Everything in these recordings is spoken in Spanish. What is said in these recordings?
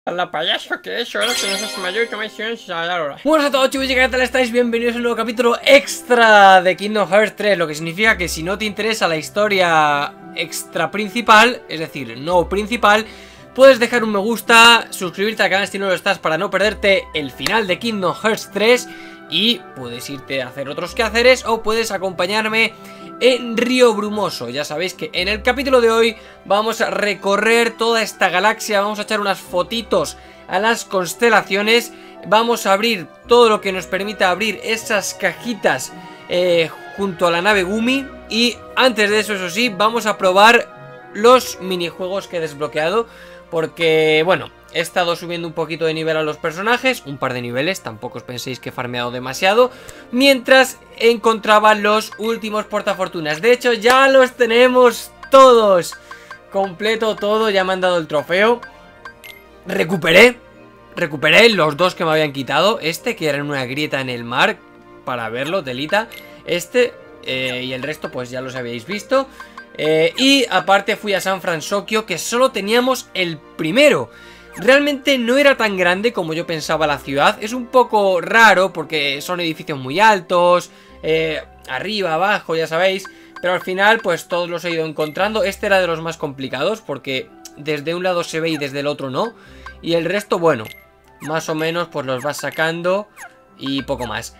La payaso que es, ahora que no seas mayor y tomáis ciencia a la hora. Buenos a todos, chicos, ¿qué tal estáis? Bienvenidos a un nuevo capítulo extra de Kingdom Hearts 3. Lo que significa que si no te interesa la historia extra principal, es decir, no principal, puedes dejar un me gusta, suscribirte al canal si no lo estás para no perderte el final de Kingdom Hearts 3. Y puedes irte a hacer otros quehaceres o puedes acompañarme en Río Brumoso. Ya sabéis que en el capítulo de hoy vamos a recorrer toda esta galaxia, vamos a echar unas fotitos a las constelaciones, vamos a abrir todo lo que nos permita abrir esas cajitas junto a la nave Gumi. Y antes de eso, eso sí, vamos a probar los minijuegos que he desbloqueado, porque, bueno, he estado subiendo un poquito de nivel a los personajes, un par de niveles, tampoco os penséis que he farmeado demasiado, mientras encontraba los últimos portafortunas. De hecho, ya los tenemos todos, completo todo, ya me han dado el trofeo. Recuperé los dos que me habían quitado, este que era en una grieta en el mar, para verlo, telita, y el resto pues ya los habéis visto. Y aparte fui a San Francisco, que solo teníamos el primero. Realmente no era tan grande como yo pensaba la ciudad. Es un poco raro porque son edificios muy altos, arriba, abajo, ya sabéis. Pero al final pues todos los he ido encontrando. Este era de los más complicados porque desde un lado se ve y desde el otro no. Y el resto, bueno, más o menos pues los vas sacando y poco más.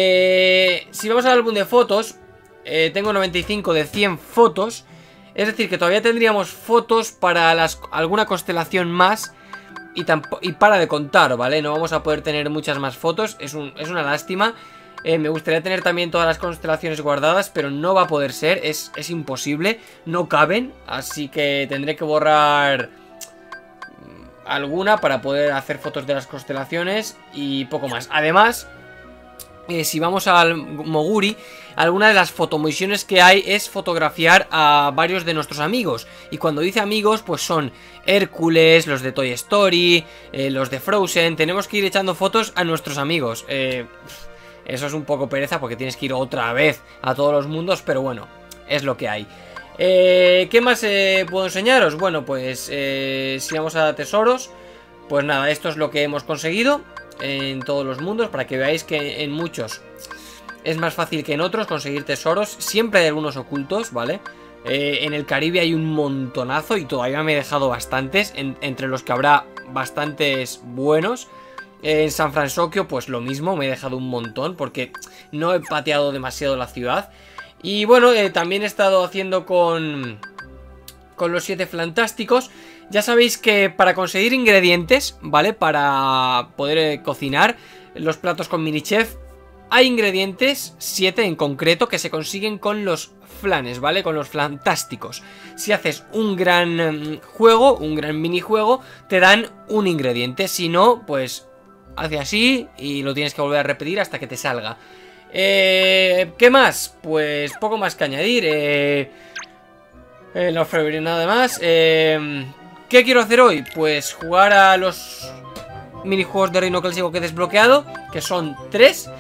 Si vamos al álbum de fotos, tengo 95 de 100 fotos. Es decir, que todavía tendríamos fotos para alguna constelación más. Y para de contar, ¿vale? No vamos a poder tener muchas más fotos. Es una lástima. Me gustaría tener también todas las constelaciones guardadas, pero no va a poder ser. Es imposible. No caben. Así que tendré que borrar alguna para poder hacer fotos de las constelaciones y poco más. Además, si vamos al Moguri, alguna de las fotomisiones que hay es fotografiar a varios de nuestros amigos. Y cuando dice amigos, pues son Hércules, los de Toy Story, los de Frozen. Tenemos que ir echando fotos a nuestros amigos. Eso es un poco pereza porque tienes que ir otra vez a todos los mundos, pero bueno, es lo que hay. ¿Qué más puedo enseñaros? Bueno, pues si vamos a tesoros, pues nada, esto es lo que hemos conseguido en todos los mundos, para que veáis que en muchos es más fácil que en otros conseguir tesoros. Siempre hay algunos ocultos, ¿vale? En el Caribe hay un montonazo y todavía me he dejado bastantes, entre los que habrá bastantes buenos. En San Francisco pues lo mismo, me he dejado un montón porque no he pateado demasiado la ciudad. Y bueno, también he estado haciendo con los 7 fantásticos. Ya sabéis que para conseguir ingredientes, ¿vale? Para poder cocinar los platos con mini chef, hay ingredientes, 7 en concreto, que se consiguen con los flanes, ¿vale? Con los fantásticos. Si haces un gran juego, un gran minijuego, te dan un ingrediente. Si no, pues hace así y lo tienes que volver a repetir hasta que te salga. ¿Qué más? Pues poco más que añadir. No ofreceré nada más. ¿Qué quiero hacer hoy? Pues jugar a los minijuegos de Reino Clásico que he desbloqueado, que son 3.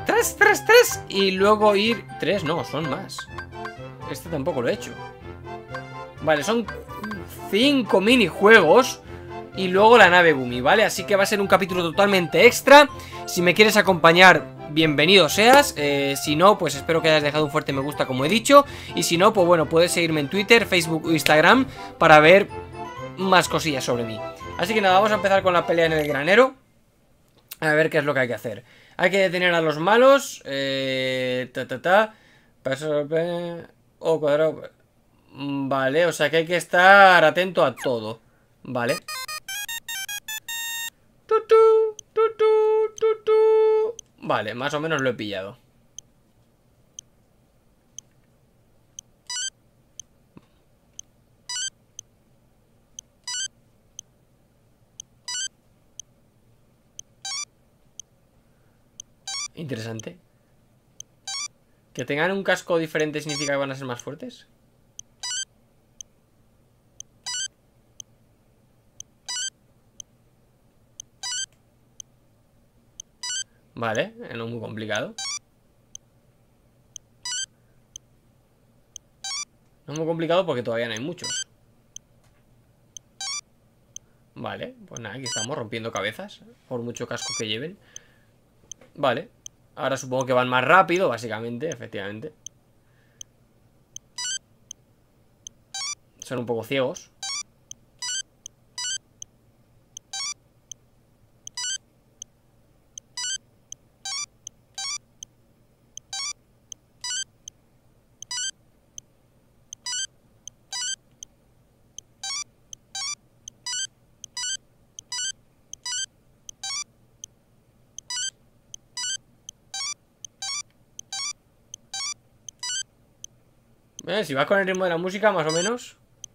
3. Y luego ir... 3, no, son más. Este tampoco lo he hecho. Vale, son 5 minijuegos. Y luego la nave Gumi, ¿vale? Así que va a ser un capítulo totalmente extra. Si me quieres acompañar, bienvenido seas. Si no, pues espero que hayas dejado un fuerte me gusta, como he dicho. Y si no, pues bueno, puedes seguirme en Twitter, Facebook o Instagram para ver más cosillas sobre mí. Así que nada, vamos a empezar con la pelea en el granero. A ver qué es lo que hay que hacer. Hay que detener a los malos. O cuadrado. Vale, o sea que hay que estar atento a todo. Vale. Vale, más o menos lo he pillado. Interesante. ¿Que tengan un casco diferente significa que van a ser más fuertes? Vale, no muy complicado. No es muy complicado porque todavía no hay muchos. Vale, pues nada, aquí estamos rompiendo cabezas, por mucho casco que lleven. Vale, ahora supongo que van más rápido, básicamente, efectivamente. Son un poco ciegos. Si vas con el ritmo de la música, más o menos.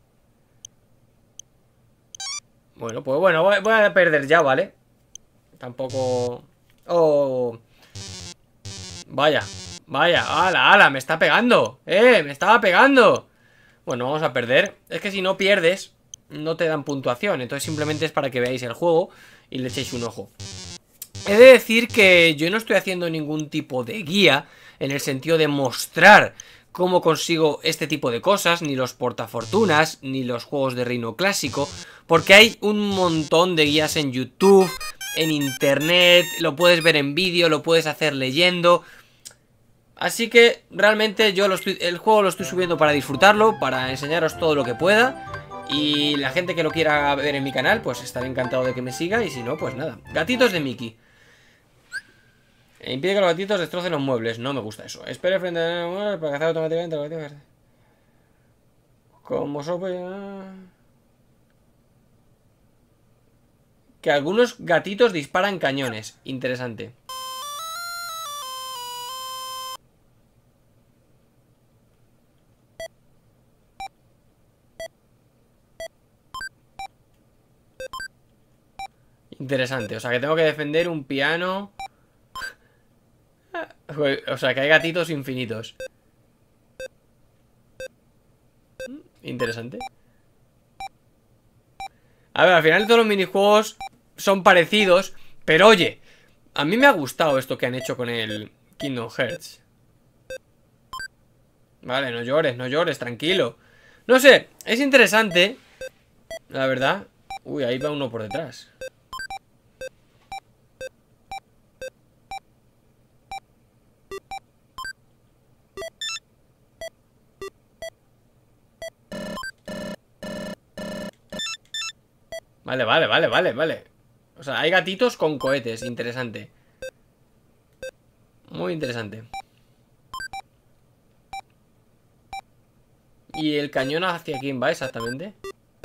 Bueno, pues bueno, voy a perder ya, ¿vale? Tampoco... Oh... Vaya, vaya, ala, ala, me está pegando. Me estaba pegando. Bueno, vamos a perder. Es que si no pierdes, no te dan puntuación. Entonces simplemente es para que veáis el juego y le echéis un ojo. He de decir que yo no estoy haciendo ningún tipo de guía en el sentido de mostrar cómo consigo este tipo de cosas, ni los portafortunas, ni los juegos de reino clásico, porque hay un montón de guías en YouTube, en internet, lo puedes ver en vídeo, lo puedes hacer leyendo. Así que realmente yo el juego lo estoy subiendo para disfrutarlo, para enseñaros todo lo que pueda. Y la gente que lo quiera ver en mi canal, pues estaré encantado de que me siga. Y si no, pues nada. Gatitos de Mickey. Impide que los gatitos destrocen los muebles. No me gusta eso. Espere frente a muebles para cazar automáticamente los gatitos. Como sopa. Que algunos gatitos disparan cañones. Interesante. Interesante. O sea que tengo que defender un piano. O sea que hay gatitos infinitos. Interesante. A ver, al final todos los minijuegos son parecidos. Pero oye, a mí me ha gustado esto que han hecho con el Kingdom Hearts. Vale, no llores, tranquilo. No sé, es interesante, la verdad. Uy, ahí va uno por detrás. Vale. O sea, hay gatitos con cohetes, interesante. Muy interesante. ¿Y el cañón hacia quién va exactamente?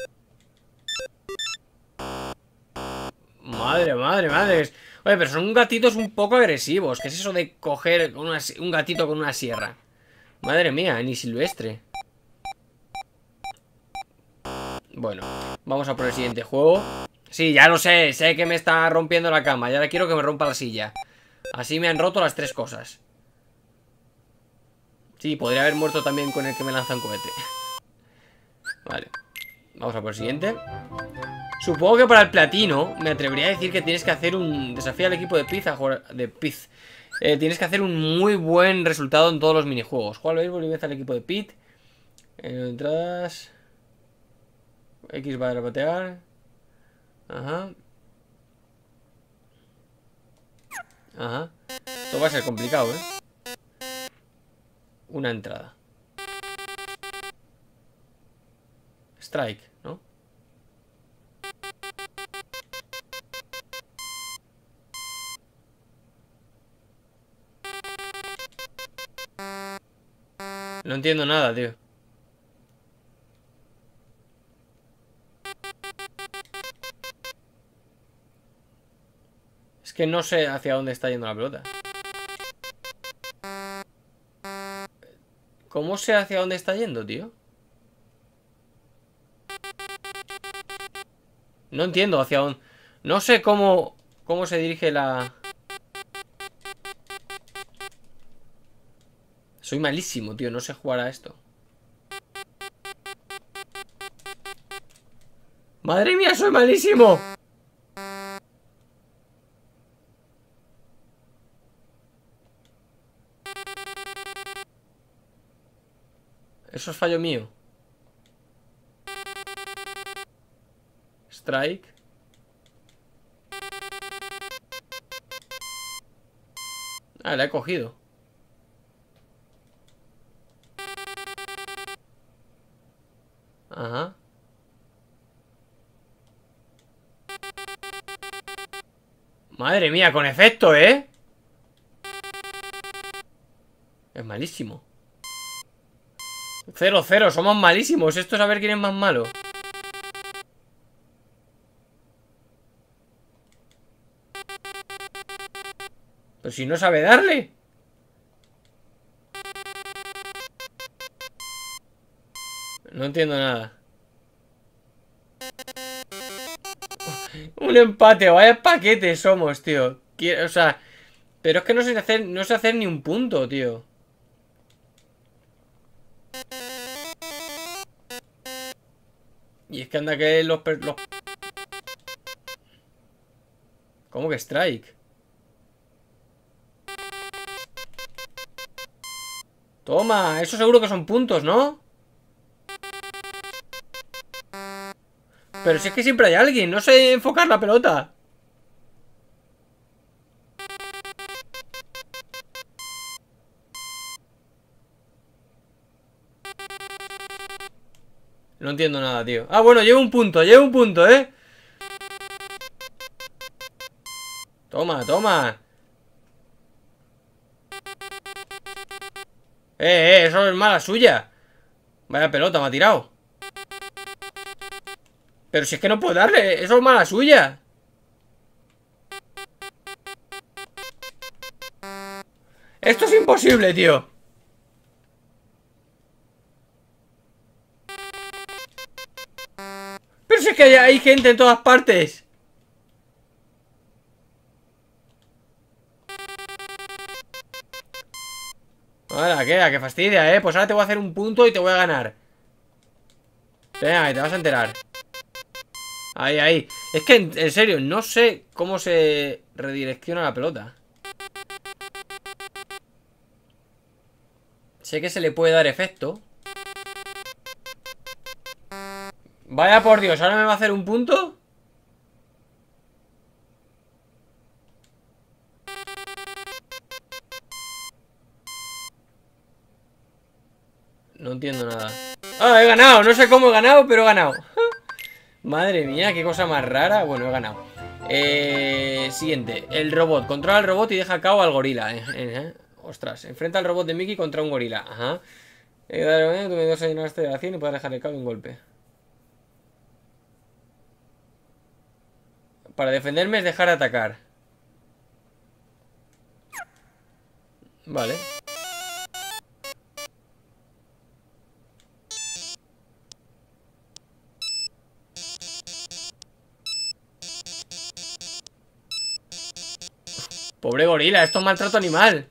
Madre. Oye, pero son gatitos un poco agresivos. ¿Qué es eso de coger un gatito con una sierra? Madre mía, ni silvestre. Bueno, vamos a por el siguiente juego. Sí, ya lo sé que me está rompiendo la cama. Y ahora quiero que me rompa la silla. Así me han roto las tres cosas. Sí, podría haber muerto también con el que me lanza un cohete. Vale, vamos a por el siguiente. Supongo que para el platino me atrevería a decir que tienes que hacer un desafío al equipo de Piz a jugar de Piz. Tienes que hacer un muy buen resultado en todos los minijuegos. Juega al béisbol y vence al equipo de Pit. Entradas. X para batear. Ajá. Esto va a ser complicado, Una entrada. Strike, ¿no? No entiendo nada, tío. Es que no sé hacia dónde está yendo la pelota. ¿Cómo sé hacia dónde está yendo, tío? No entiendo hacia dónde... No sé cómo se dirige la... Soy malísimo, tío. No sé jugar a esto. ¡Madre mía, soy malísimo! Eso es fallo mío. Strike. Ah, la he cogido. Ajá. Madre mía, con efecto, ¿eh? Es malísimo. 0-0, somos malísimos. Esto es a ver quién es más malo. Pero si no sabe darle. No entiendo nada. Un empate, vaya paquete somos, tío. O sea, pero es que no sé hacer ni un punto, tío. Y es que anda que los... ¿Cómo que strike? Toma, eso seguro que son puntos, ¿no? Pero si es que siempre hay alguien, no sé enfocar la pelota. No entiendo nada, tío. Ah, bueno, llevo un punto, ¿eh? Toma, toma. Eso es mala suya. Vaya pelota, me ha tirado. Pero si es que no puedo darle, eso es mala suya. Esto es imposible, tío. Pero si es que hay gente en todas partes. Ahora, queda, que fastidia, Pues ahora te voy a hacer un punto y te voy a ganar. Venga, te vas a enterar. Ahí, ahí. Es que, en serio, no sé cómo se redirecciona la pelota. Sé que se le puede dar efecto. Vaya por Dios, ¿ahora me va a hacer un punto? No entiendo nada. Ah, he ganado, no sé cómo he ganado, pero he ganado. Madre mía, qué cosa más rara. Bueno, he ganado. Siguiente, el robot. Controla al robot y deja a cabo al gorila. Ostras, enfrenta al robot de Mickey contra un gorila. Ajá. Tú me das a llenar este de la 100 y puedes dejarle cabo de un golpe. Para defenderme es dejar de atacar. Vale. Pobre gorila, esto es maltrato animal.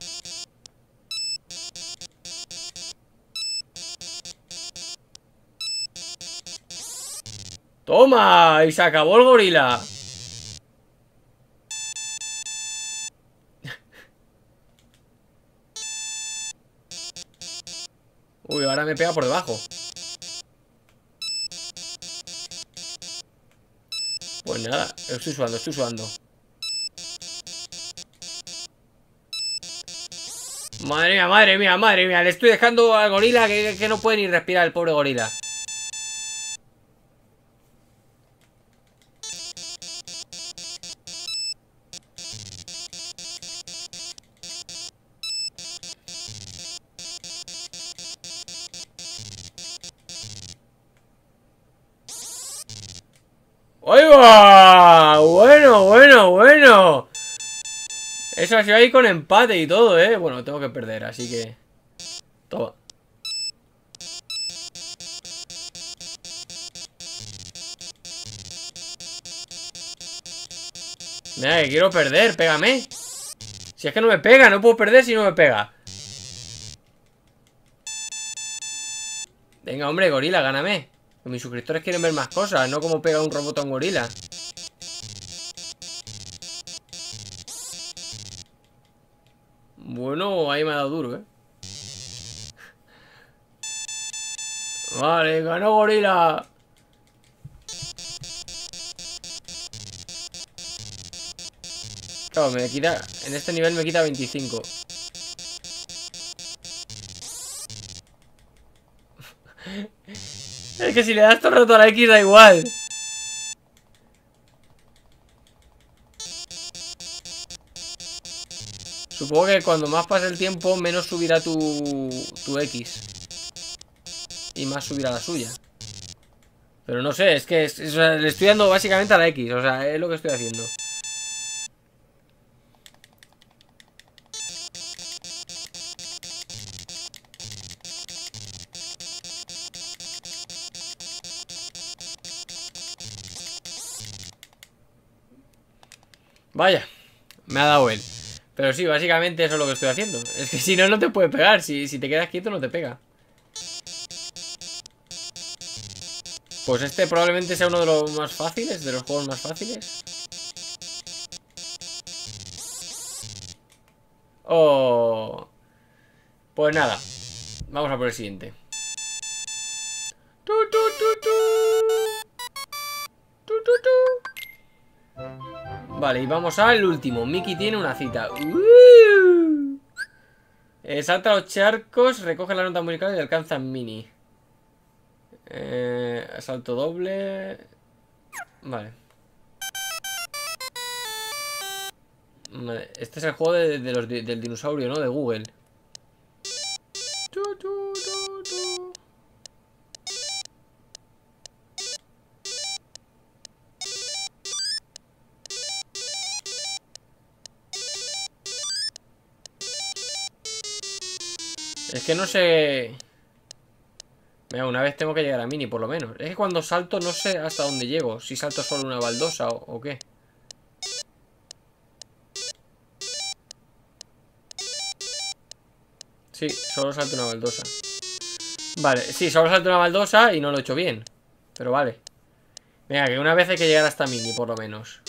¡Toma! Y se acabó el gorila. Uy, ahora me pega por debajo. Pues nada, estoy sudando, estoy sudando. Madre mía, madre mía, madre mía. Le estoy dejando al gorila que no puede ni respirar el pobre gorila. ¡Ahí va! Bueno, bueno, bueno. Eso ha sido ahí con empate y todo, Bueno, tengo que perder, así que... Toma. Mira, que quiero perder, pégame. Si es que no me pega, no puedo perder si no me pega. Venga, hombre, gorila, gáname. Que mis suscriptores quieren ver más cosas, no como pega un robot a un gorila. Bueno, ahí me ha dado duro, Vale, ganó gorila. Claro, me quita... En este nivel me quita 25. Es que si le das todo el rato a la X da igual. Supongo que cuando más pase el tiempo, menos subirá tu X. Y más subirá la suya. Pero no sé, es que o sea, le estoy dando básicamente a la X. O sea, es lo que estoy haciendo. Vaya, me ha dado él. Pero sí, básicamente eso es lo que estoy haciendo. Es que si no, no te puede pegar. Si te quedas quieto, no te pega. Pues este probablemente sea uno de los más fáciles, de los juegos más fáciles. Oh. Pues nada, vamos a por el siguiente. Vale, y vamos al último. Mickey tiene una cita. Salta a los charcos, recoge la nota musical y alcanza en mini. Salto doble. Vale. Este es el juego del dinosaurio, ¿no? De Google. Es que no sé... Mira, una vez tengo que llegar a mini, por lo menos. Es que cuando salto no sé hasta dónde llego. Si salto solo una baldosa o qué. Sí, solo salto una baldosa. Vale, sí, solo salto una baldosa y no lo he hecho bien. Pero vale. Venga, que una vez hay que llegar hasta mini, por lo menos.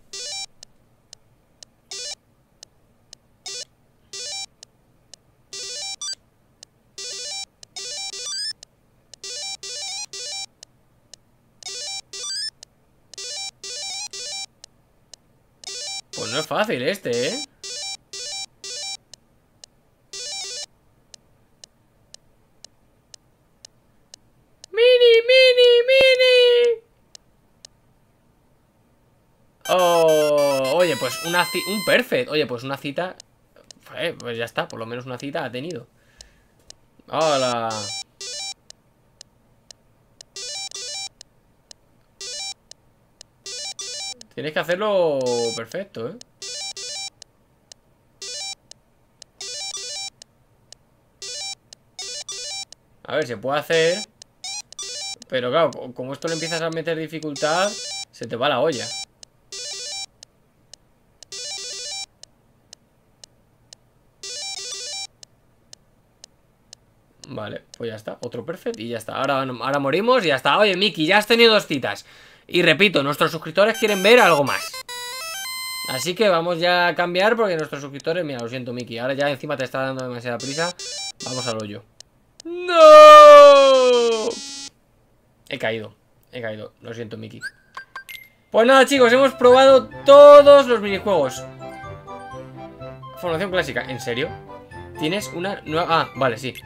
Pues no es fácil este, ¿eh? ¡Mini! Oh, oye, pues un perfect. Oye, pues una cita. Pues ya está, por lo menos una cita ha tenido. ¡Hola! Tienes que hacerlo perfecto, ¿eh? A ver, se puede hacer. Pero claro, como esto le empiezas a meter dificultad, se te va la olla. Vale, pues ya está, otro perfect y ya está. Ahora morimos y ya está. Oye, Mickey, ya has tenido 2 citas. Y repito, nuestros suscriptores quieren ver algo más. Así que vamos ya a cambiar porque nuestros suscriptores... Mira, lo siento, Mickey, ahora ya encima te está dando demasiada prisa. Vamos al hoyo. ¡No! He caído, lo siento, Mickey. Pues nada, chicos, hemos probado todos los minijuegos. Formación clásica, ¿en serio? Tienes una nueva... Ah, vale, sí.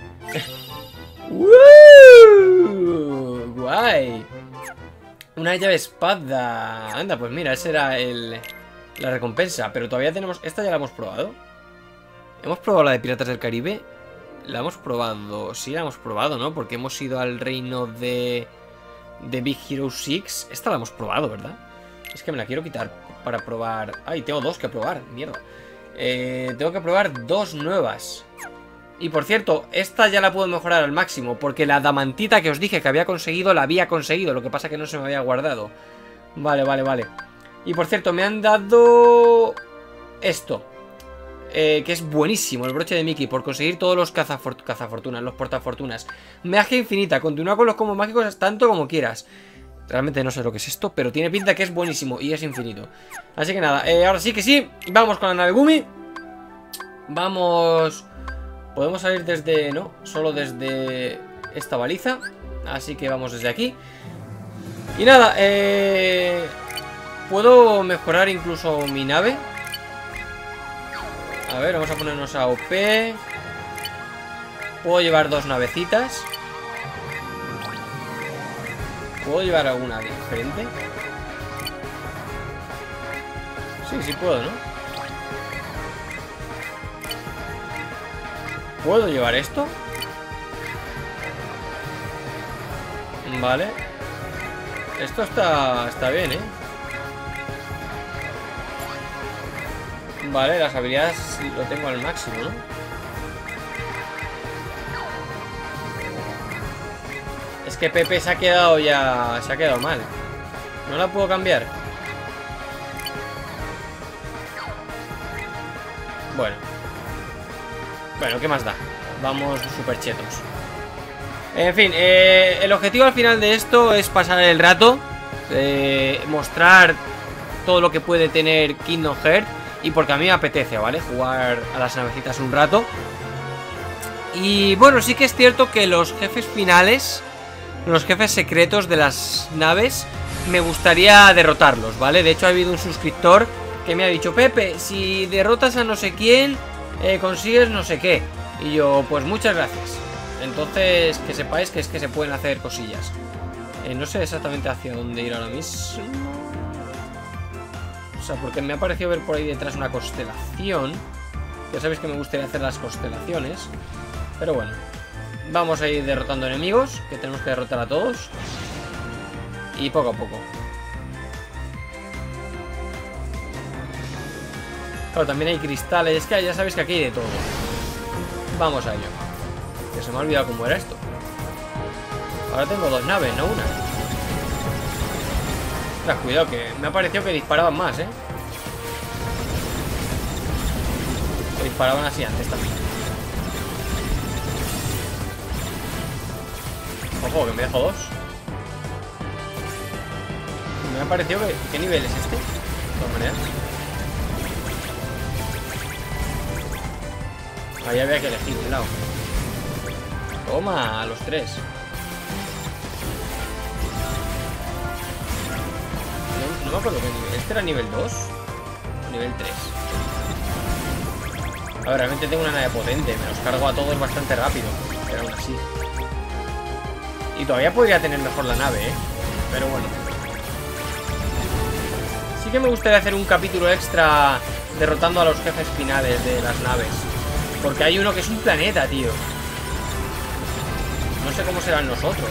Guay. Una llave espada. Anda, pues mira, esa era la recompensa. Pero todavía tenemos... Esta ya la hemos probado. ¿Hemos probado la de Piratas del Caribe? La hemos probado. Sí, la hemos probado, ¿no? Porque hemos ido al reino de Big Hero 6. Esta la hemos probado, ¿verdad? Es que me la quiero quitar para probar... Ay, tengo 2 que probar, mierda. Tengo que probar 2 nuevas. Y por cierto, esta ya la puedo mejorar al máximo, porque la damantita que os dije que había conseguido, la había conseguido. Lo que pasa que no se me había guardado. Vale. Y por cierto, me han dado esto, que es buenísimo, el broche de Mickey, por conseguir todos los cazafortunas, los portafortunas. Magia infinita, continúa con los combos mágicos tanto como quieras. Realmente no sé lo que es esto, pero tiene pinta que es buenísimo y es infinito. Así que nada, ahora sí que sí, vamos con la nave Gumi. Vamos... Podemos salir desde... No, solo desde esta baliza. Así que vamos desde aquí. Y nada, puedo mejorar incluso mi nave. A ver, vamos a ponernos a OP. Puedo llevar 2 navecitas. ¿Puedo llevar alguna diferente? Sí puedo, ¿no? ¿Puedo llevar esto? Vale. Esto está bien, ¿eh? Vale, las habilidades lo tengo al máximo, ¿no? Es que Pepe se ha quedado ya... Se ha quedado mal. ¿No la puedo cambiar? Bueno. Bueno, ¿qué más da? Vamos super chetos. En fin, el objetivo al final de esto es pasar el rato, mostrar todo lo que puede tener Kingdom Hearts. Y porque a mí me apetece, ¿vale? Jugar a las navecitas un rato. Y bueno, sí que es cierto que los jefes finales, los jefes secretos de las naves, me gustaría derrotarlos, ¿vale? De hecho ha habido un suscriptor que me ha dicho: Pepe, si derrotas a no sé quién, consigues no sé qué. Y yo, pues muchas gracias. Entonces, que sepáis que es que se pueden hacer cosillas. No sé exactamente hacia dónde ir ahora mismo. O sea, porque me ha parecido ver por ahí detrás una constelación. Ya sabéis que me gustaría hacer las constelaciones. Pero bueno, vamos a ir derrotando enemigos, que tenemos que derrotar a todos. Y poco a poco. Claro, también hay cristales. Es que ya sabéis que aquí hay de todo. Vamos a ello. Que se me ha olvidado cómo era esto. Ahora tengo dos naves, no una. Cuidado, que me ha parecido que disparaban más, ¿eh? Que disparaban así antes también. Ojo, que me dejo dos. Me ha parecido que... ¿Qué nivel es este? De todas maneras. Ahí había que elegir un lado. Toma, a los tres. No me acuerdo qué nivel. ¿Este era nivel 2? Nivel 3. A ver, realmente tengo una nave potente. Me los cargo a todos bastante rápido. Pero aún así. Y todavía podría tener mejor la nave, ¿eh? Pero bueno. Sí que me gustaría hacer un capítulo extra derrotando a los jefes finales de las naves. Porque hay uno que es un planeta, tío. No sé cómo serán los otros.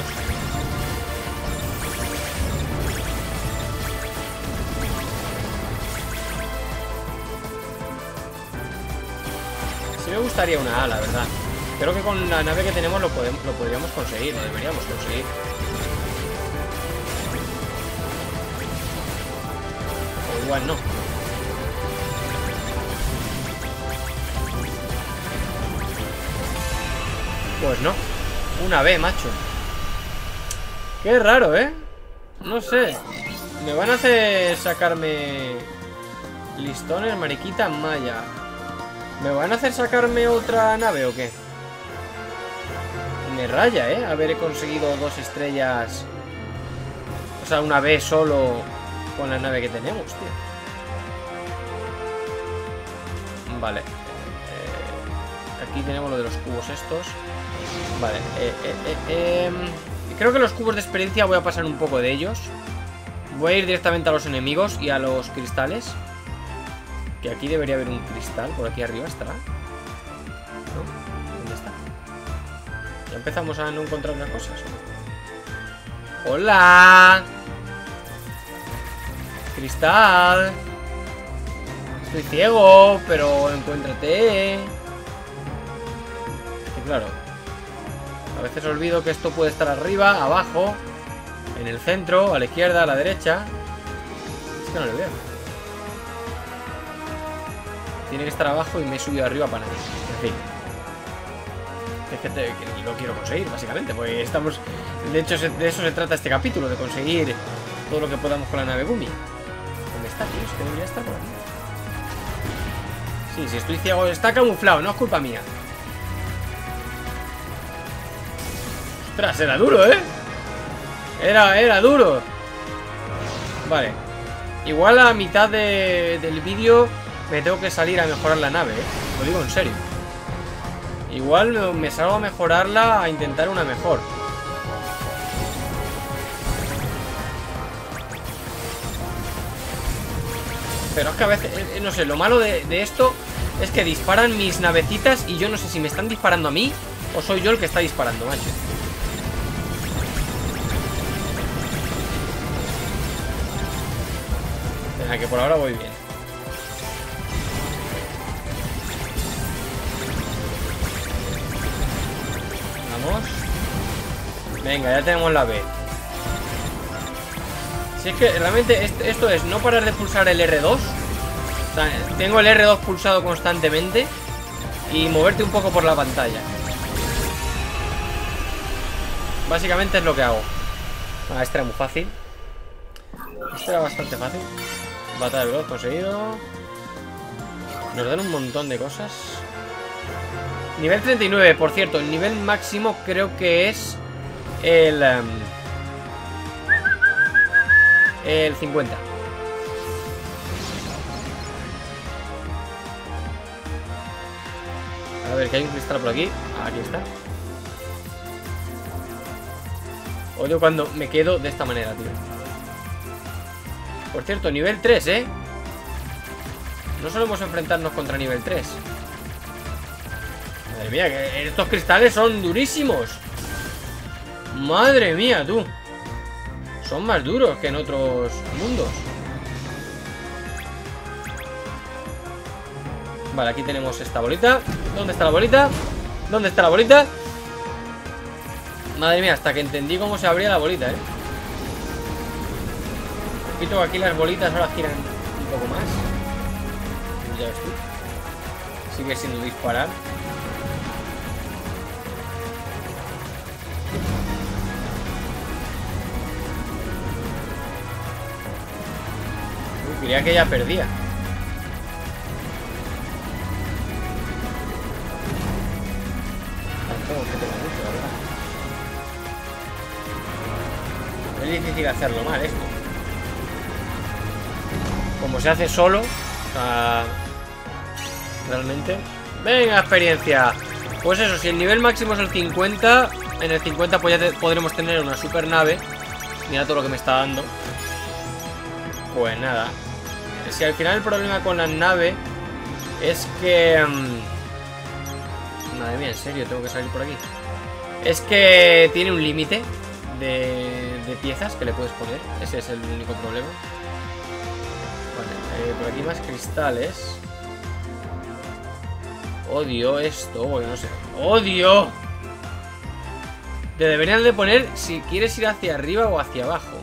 Sí me gustaría una A, la verdad. Creo que con la nave que tenemos lo podríamos conseguir. Lo deberíamos conseguir. O igual no. Pues no. Una B, macho. Qué raro, ¿eh? No sé. Me van a hacer sacarme listones, mariquita, maya. ¿Me van a hacer sacarme otra nave o qué? Me raya, ¿eh? Haber conseguido 2 estrellas. O sea, una B solo con la nave que tenemos, tío. Vale. Aquí tenemos lo de los cubos estos. Vale. Creo que los cubos de experiencia voy a pasar un poco de ellos. Voy a ir directamente a los enemigos y a los cristales. Que aquí debería haber un cristal. Por aquí arriba estará. ¿No? ¿Dónde está? Ya empezamos a no encontrar unas cosas. ¡Hola! ¡Cristal! Estoy ciego, pero encuéntrate. Y claro, a veces olvido que esto puede estar arriba, abajo, en el centro, a la izquierda, a la derecha. Es que no lo veo. Tiene que estar abajo y me he subido arriba para nada. En fin. Es que lo quiero conseguir, básicamente. Porque estamos... De hecho, de eso se trata este capítulo. De conseguir todo lo que podamos con la nave Gumi. ¿Dónde está, tío? Es que debería estar por aquí. Sí, si estoy ciego, está camuflado. No es culpa mía. Ostras, era duro, ¿eh? Era duro. Vale. Igual a mitad del vídeo me tengo que salir a mejorar la nave, ¿eh? Lo digo en serio. Igual me salgo a mejorarla, a intentar una mejor. Pero es que a veces, no sé, lo malo de esto es que disparan mis navecitas y yo no sé si me están disparando a mí o soy yo el que está disparando, macho. Venga, que por ahora voy bien. Vamos. Venga, ya tenemos la B. Si es que realmente esto es no parar de pulsar el R2. O sea, tengo el R2 pulsado constantemente y moverte un poco por la pantalla. Básicamente es lo que hago. Ah, este era muy fácil. Este era bastante fácil. Batalla de veloz conseguido. Nos dan un montón de cosas. Nivel 39, por cierto. El nivel máximo creo que es el 50. A ver, que hay un cristal por aquí. Aquí está. Odio cuando me quedo de esta manera, tío. Por cierto, nivel 3, ¿eh? No solemos enfrentarnos contra nivel 3. Madre mía, que estos cristales son durísimos. Madre mía, tú. Son más duros que en otros mundos. Vale, aquí tenemos esta bolita. ¿Dónde está la bolita? ¿Dónde está la bolita? Madre mía, hasta que entendí cómo se abría la bolita, Quito aquí las bolitas, ahora giran un poco más. Ya ves tú. Sigue siendo disparar. Uy, creía que ya perdía. Tampoco que tenga mucho, la verdad. Es difícil hacerlo mal esto. Como se hace solo, o sea, realmente. Venga, experiencia. Pues eso, si el nivel máximo es el 50, en el 50 pues ya podremos tener una super nave. Mira todo lo que me está dando. Pues nada. Si al final el problema con la nave es que... madre mía, en serio, tengo que salir por aquí. Es que tiene un límite de piezas que le puedes poner. Ese es el único problema. Vale, por aquí más cristales. Odio esto, porque no sé. ¡Odio! Te deberían de poner si quieres ir hacia arriba o hacia abajo.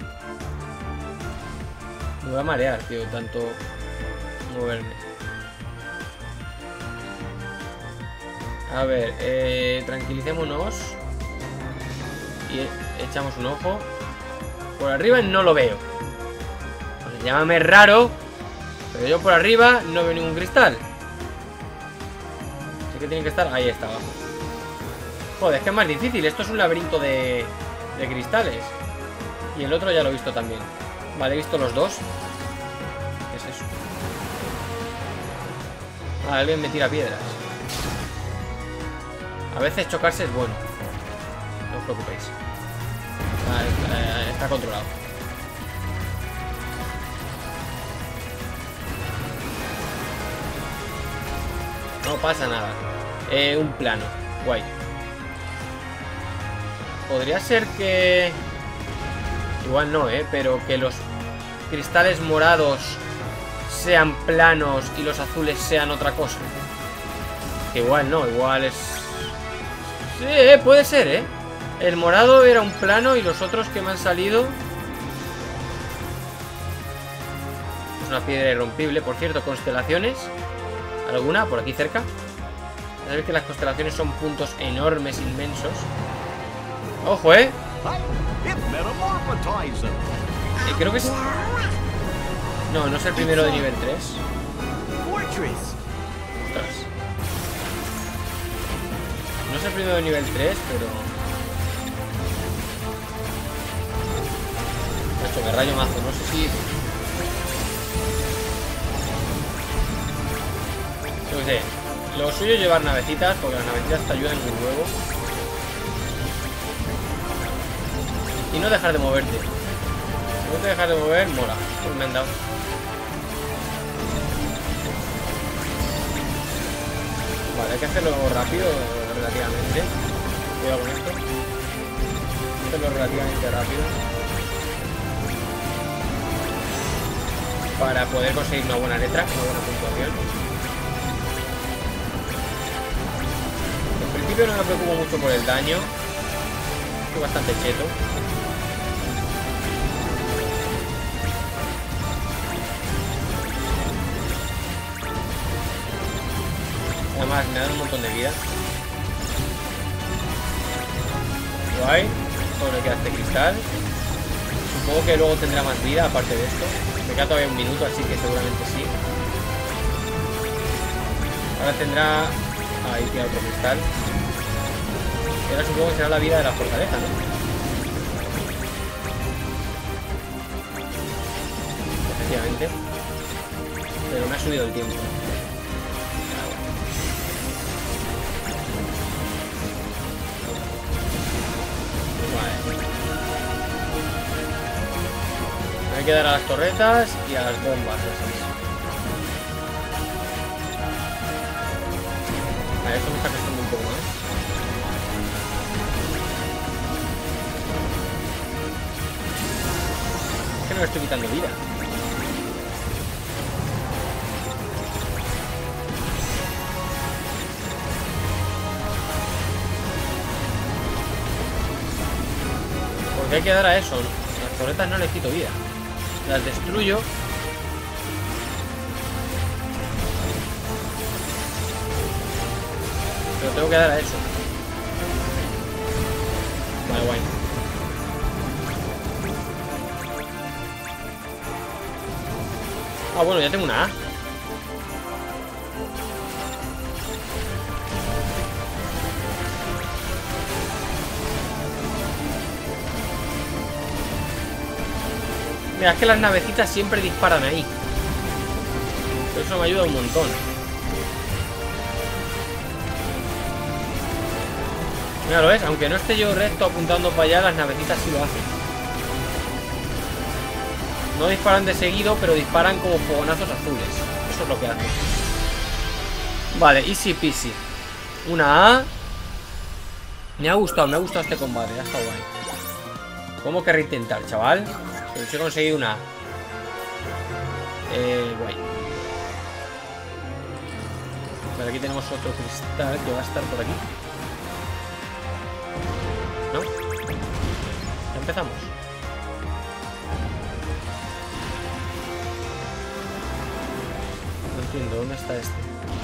Me voy a marear, tío, tanto moverme. A ver, tranquilicémonos. Y echamos un ojo. Por arriba no lo veo. Pues llámame raro, pero yo por arriba no veo ningún cristal. Así que tiene que estar... ahí está abajo. Joder, es que es más difícil. Esto es un laberinto de cristales. Y el otro ya lo he visto también. Vale, he visto los dos. ¿Qué es eso? Ah, alguien me tira piedras. A veces chocarse es bueno. No os preocupéis. Está controlado. No pasa nada. Un plano. Guay. Podría ser que... igual no, pero que los cristales morados sean planos y los azules sean otra cosa. Que igual no, igual es... sí, puede ser, El morado era un plano y los otros que me han salido... es una piedra irrompible, por cierto, constelaciones. ¿Alguna? Por aquí cerca. Sabéis que las constelaciones son puntos enormes, inmensos. ¡Ojo, creo que es... no, no es el primero de nivel 3. Ostras. No es el primero de nivel 3, pero... esto me rayo mazo, no sé si... yo qué sé. Lo suyo es llevar navecitas, porque las navecitas te ayudan un huevo. Y no dejar de moverte. No te dejas de mover, mola. Pues me han dado. Hay que hacerlo rápido, relativamente. Cuidado con esto. Hacerlo relativamente rápido. Para poder conseguir una buena letra, una buena puntuación. En principio no me preocupo mucho por el daño. Estoy bastante cheto. Además me dan un montón de vida. Guay. Solo le queda este cristal. Supongo que luego tendrá más vida aparte de esto. Me queda todavía un minuto, así que seguramente sí. Ahora tendrá... Ahí tiene otro cristal. Y ahora supongo que será la vida de la fortaleza, ¿no? Efectivamente. Pero me ha subido el tiempo. Hay que dar a las torretas y a las bombas esas. A esto me está costando un poco más. Es que no le estoy quitando vida. Porque hay que dar a eso. Las torretas no les quito vida. Las destruyo. Pero tengo que dar a eso. Vale, guay. Ah, bueno, ya tengo una A. Mira, es que las navecitas siempre disparan ahí. Eso me ayuda un montón. Mira, lo ves, aunque no esté yo recto apuntando para allá, las navecitas sí lo hacen. No disparan de seguido, pero disparan como fogonazos azules. Eso es lo que hacen. Vale, easy peasy. Una A. Me ha gustado este combate, ya está guay. ¿Cómo que reintentar, chaval? Pero si he conseguido una A. Guay. Vale, aquí tenemos otro cristal que va a estar por aquí. ¿No? Ya empezamos. No entiendo, ¿dónde está este?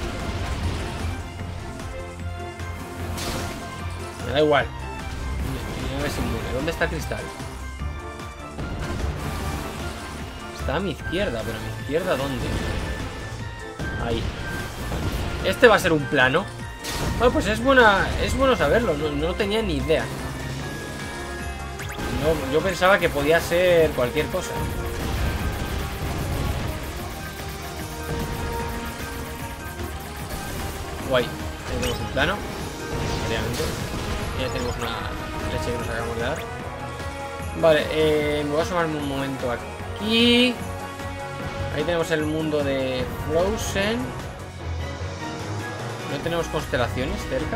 Me da igual. ¿Dónde está el cristal? Está a mi izquierda, pero a mi izquierda ¿dónde? Ahí. Este va a ser un plano. Bueno, pues es bueno saberlo. No tenía ni idea. No, yo pensaba que podía ser cualquier cosa. Guay. Ya tenemos un plano. Obviamente. Ya tenemos una leche que nos acabamos de dar. Vale, me voy a asomarme un momento aquí. Ahí tenemos el mundo de Frozen. ¿No tenemos constelaciones cerca?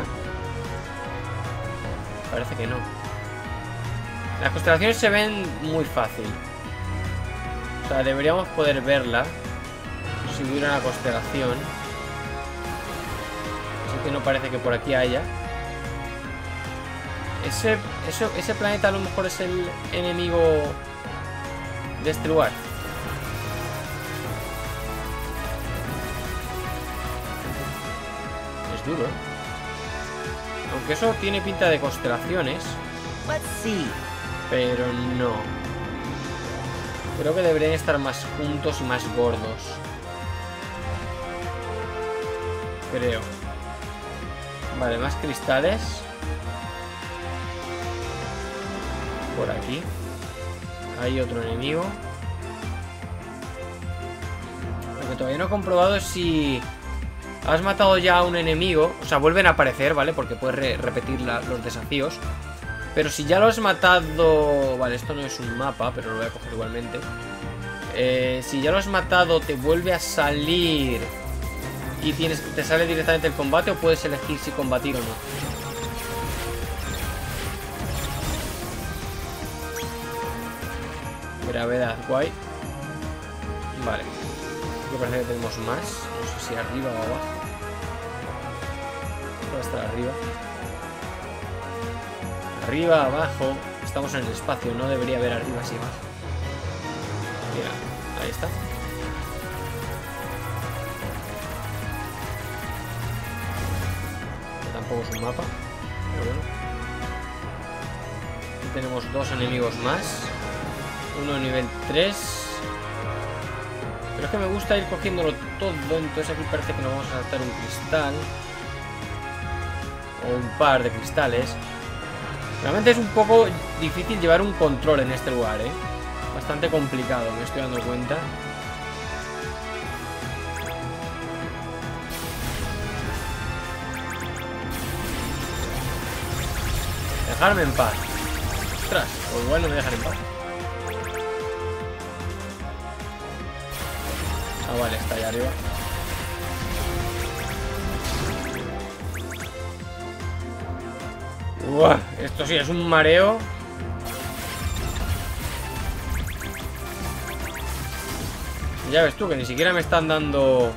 Parece que no. Las constelaciones se ven muy fácil. O sea, deberíamos poder verla si hubiera una constelación. Así que no parece que por aquí haya. Ese planeta a lo mejor es el enemigo de este lugar. Es duro, ¿eh? Aunque eso tiene pinta de constelaciones. Pero no. Creo que deberían estar más juntos y más gordos. Creo. Vale, más cristales. Por aquí. Hay otro enemigo. Lo que todavía no he comprobado es si has matado ya a un enemigo. O sea, vuelven a aparecer, ¿vale? Porque puedes repetir los desafíos. Pero si ya lo has matado... Vale, esto no es un mapa, pero lo voy a coger igualmente. Si ya lo has matado, te vuelve a salir y te sale directamente el combate, o puedes elegir si combatir o no. Gravedad, guay. Vale. Aquí parece que tenemos más. No sé si arriba o abajo. Puede estar arriba. Arriba, abajo. Estamos en el espacio, no debería haber arriba así abajo. Mira, ahí está. Que tampoco es un mapa, pero bueno. Aquí tenemos dos enemigos más. Uno de nivel 3. Pero es que me gusta ir cogiéndolo todo. Entonces aquí parece que nos vamos a saltar un cristal. O un par de cristales. Realmente es un poco difícil llevar un control en este lugar, ¿eh? Bastante complicado, me estoy dando cuenta. Dejarme en paz. Ostras, pues igual no me dejan en paz. Ah, vale, está allá arriba. Uah, esto sí es un mareo. Ya ves tú que ni siquiera me están dando.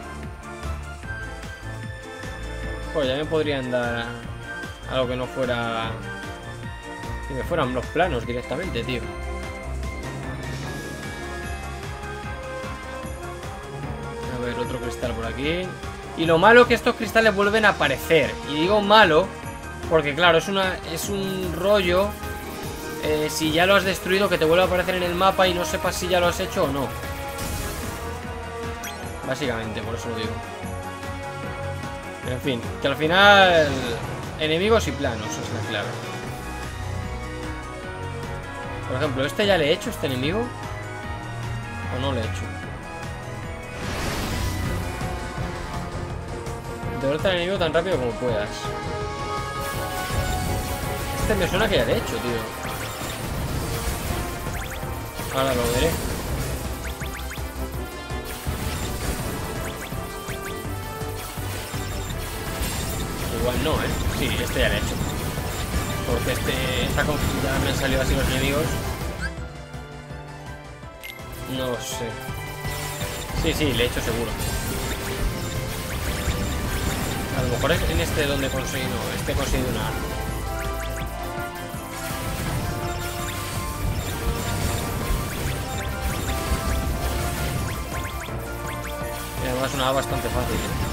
Pues ya me podrían dar algo que no fuera. Que me fueran los planos directamente, tío. A ver, otro cristal por aquí. Y lo malo es que estos cristales vuelven a aparecer. Y digo malo porque claro, es un rollo. Si ya lo has destruido, que te vuelve a aparecer en el mapa y no sepas si ya lo has hecho o no. Básicamente, por eso lo digo. En fin, que al final enemigos y planos es la clave. Por ejemplo, ¿este ya le he hecho, este enemigo? ¿O no le he hecho? Derrota al enemigo tan rápido como puedas. Este me suena que ya le he hecho, tío. Ahora lo veré. Igual no, Sí, este ya le he hecho. Porque ya me han salido así los enemigos. No sé. Sí, le he hecho seguro. A lo mejor es en este donde conseguí. No, este he conseguido una arma. Y además una bastante fácil.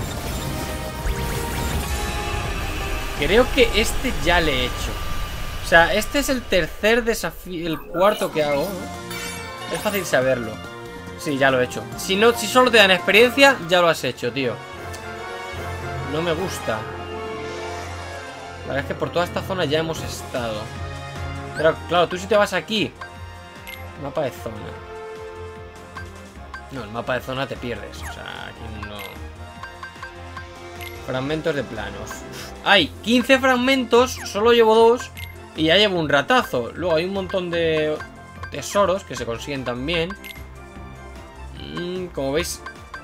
Creo que este ya le he hecho. O sea, este es el tercer desafío, el cuarto que hago, ¿no? Es fácil saberlo. Sí, ya lo he hecho. Si solo te dan experiencia, ya lo has hecho, tío. No me gusta. La verdad es que por toda esta zona ya hemos estado. Pero claro, tú si te vas aquí. Mapa de zona. No, el mapa de zona te pierdes. O sea, aquí no. Fragmentos de planos. Hay 15 fragmentos, solo llevo 2 y ya llevo un ratazo. Luego hay un montón de tesoros que se consiguen también. Como veis,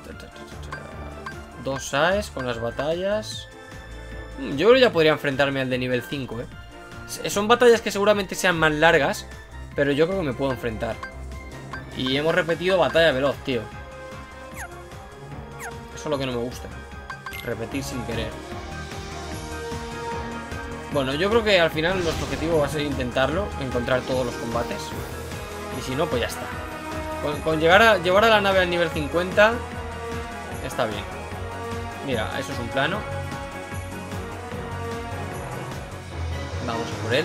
2 AES con las batallas. Yo creo que ya podría enfrentarme al de nivel 5, Son batallas que seguramente sean más largas, pero yo creo que me puedo enfrentar. Y hemos repetido batalla veloz, tío. Eso es lo que no me gusta. Repetir sin querer. Bueno, yo creo que al final nuestro objetivo va a ser intentarlo, encontrar todos los combates. Y si no, pues ya está. Con llevar a la nave al nivel 50 está bien. Mira, eso es un plano. Vamos a por él.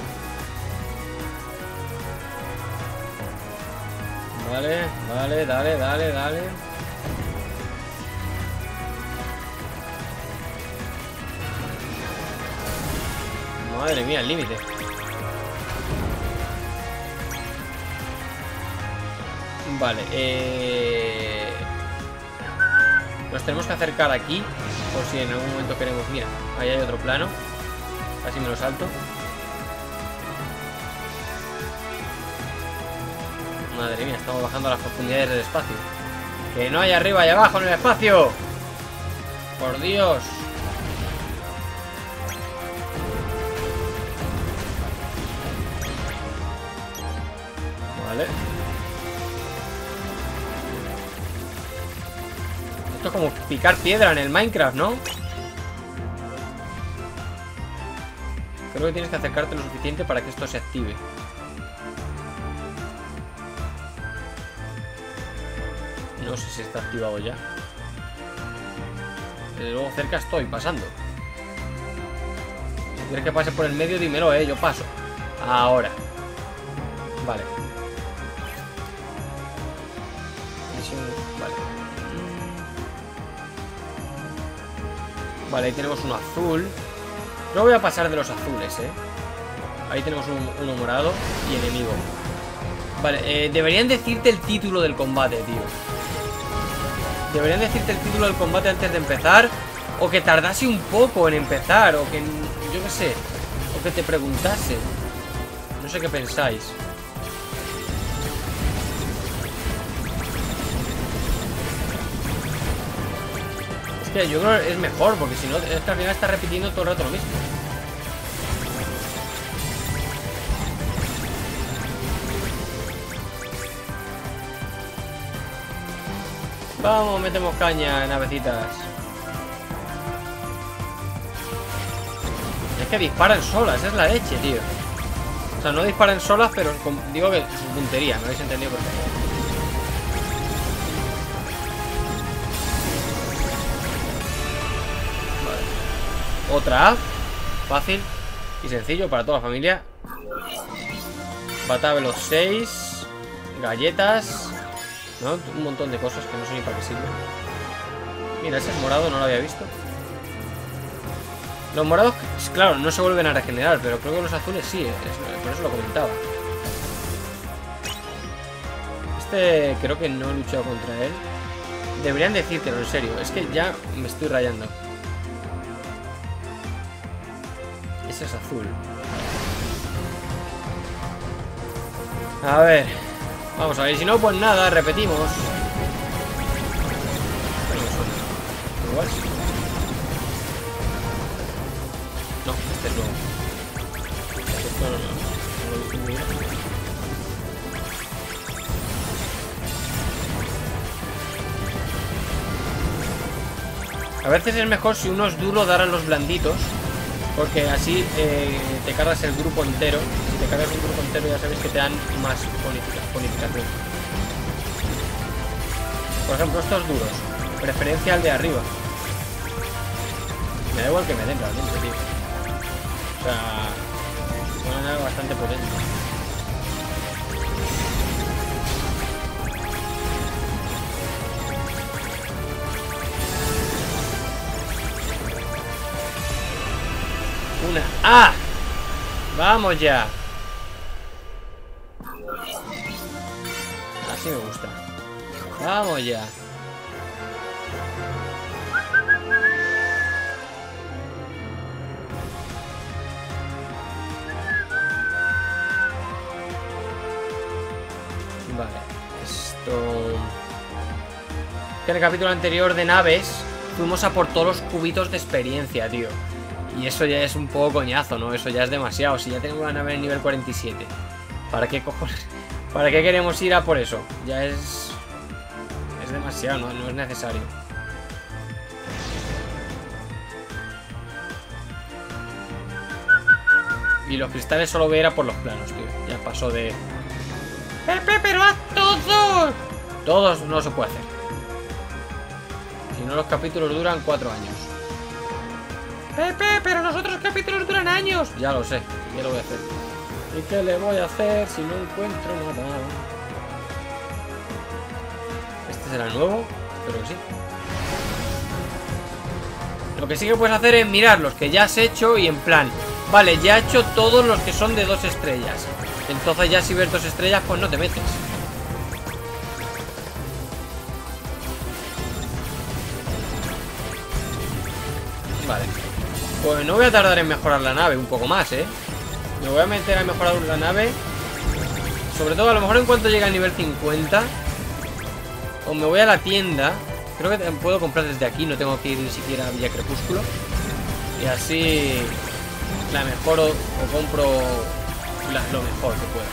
Vale, dale. Madre mía, el límite. Vale, nos tenemos que acercar aquí. Por si en algún momento queremos. Mira, ahí hay otro plano. Así me lo salto. Madre mía, estamos bajando a las profundidades del espacio. Que no hay arriba y abajo en el espacio. Por Dios. Vale. Esto es como picar piedra en el Minecraft, ¿no? Creo que tienes que acercarte lo suficiente para que esto se active. No sé si está activado ya. Desde luego cerca estoy, pasando. Si quieres que pase por el medio, dímelo, yo paso. Ahora. Vale. Vale. Vale, ahí tenemos uno azul. No voy a pasar de los azules, Ahí tenemos uno morado y enemigo. Vale, deberían decirte el título del combate, tío. Deberían decirte el título del combate antes de empezar. O que tardase un poco en empezar. O que, yo qué sé, o que te preguntase. No sé qué pensáis. Es que yo creo que es mejor, porque si no, es que al final está repitiendo todo el rato lo mismo. Vamos, metemos caña, navecitas. Es que disparan solas, es la leche, tío. O sea, no disparan solas, pero digo que su puntería, ¿me habéis entendido por qué? Vale. Otra. Fácil y sencillo para toda la familia. Batalla veloz 6. Galletas. ¿No? Un montón de cosas que no sé ni para qué sirven. Mira, ese es morado, no lo había visto. Los morados, claro, no se vuelven a regenerar, pero creo que los azules sí, por eso lo comentaba. Este creo que no he luchado contra él. Deberían decírtelo, en serio. Es que ya me estoy rayando. Ese es azul. A ver. Vamos a ver, si no, pues nada, repetimos. Igual sí. No, este es nuevo. Esto no lo he visto muy bien. A veces es mejor si uno es duro dar a los blanditos, porque así te cargas el grupo entero. Si te cargas el grupo entero ya sabes que te dan más bonificación. Por ejemplo, estos duros. Preferencia al de arriba. Me da igual que me den realmente, tío. O sea, son algo bastante potente. Una. ¡Ah! ¡Vamos ya! Así me gusta. ¡Vamos ya! Vale. Esto... Que en el capítulo anterior de naves fuimos a por todos los cubitos de experiencia, tío. Y eso ya es un poco coñazo, ¿no? Eso ya es demasiado. Si ya tengo una nave en nivel 47. ¿Para qué cojones? ¿Para qué queremos ir a por eso? Ya es... Es demasiado, ¿no? No es necesario. Y los cristales solo voy a ir a por los planos, tío. Ya pasó de... ¡Pepe, pero haz todos! Todos no se puede hacer. Si no, los capítulos duran 4 años. Pepe, pero los otros capítulos duran años. Ya lo sé, ¿qué lo voy a hacer? ¿Y qué le voy a hacer si no encuentro nada? ¿Este será el nuevo? Espero que sí. Lo que sí que puedes hacer es mirar los que ya has hecho y en plan, vale, ya he hecho todos los que son de 2 estrellas. Entonces ya si ves 2 estrellas, pues no te metes. Vale. Pues no voy a tardar en mejorar la nave un poco más, Me voy a meter a mejorar la nave. Sobre todo a lo mejor en cuanto llegue al nivel 50. O me voy a la tienda Creo que puedo comprar desde aquí, no tengo que ir ni siquiera a Villa Crepúsculo. Y así la mejoro o compro lo mejor que pueda.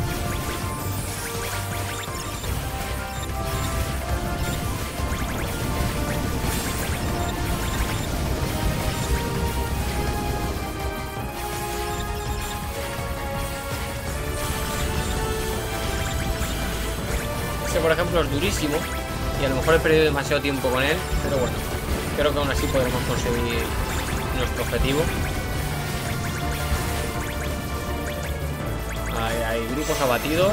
Ese, por ejemplo, es durísimo y a lo mejor he perdido demasiado tiempo con él, pero bueno, creo que aún así podremos conseguir nuestro objetivo. Hay grupos abatidos.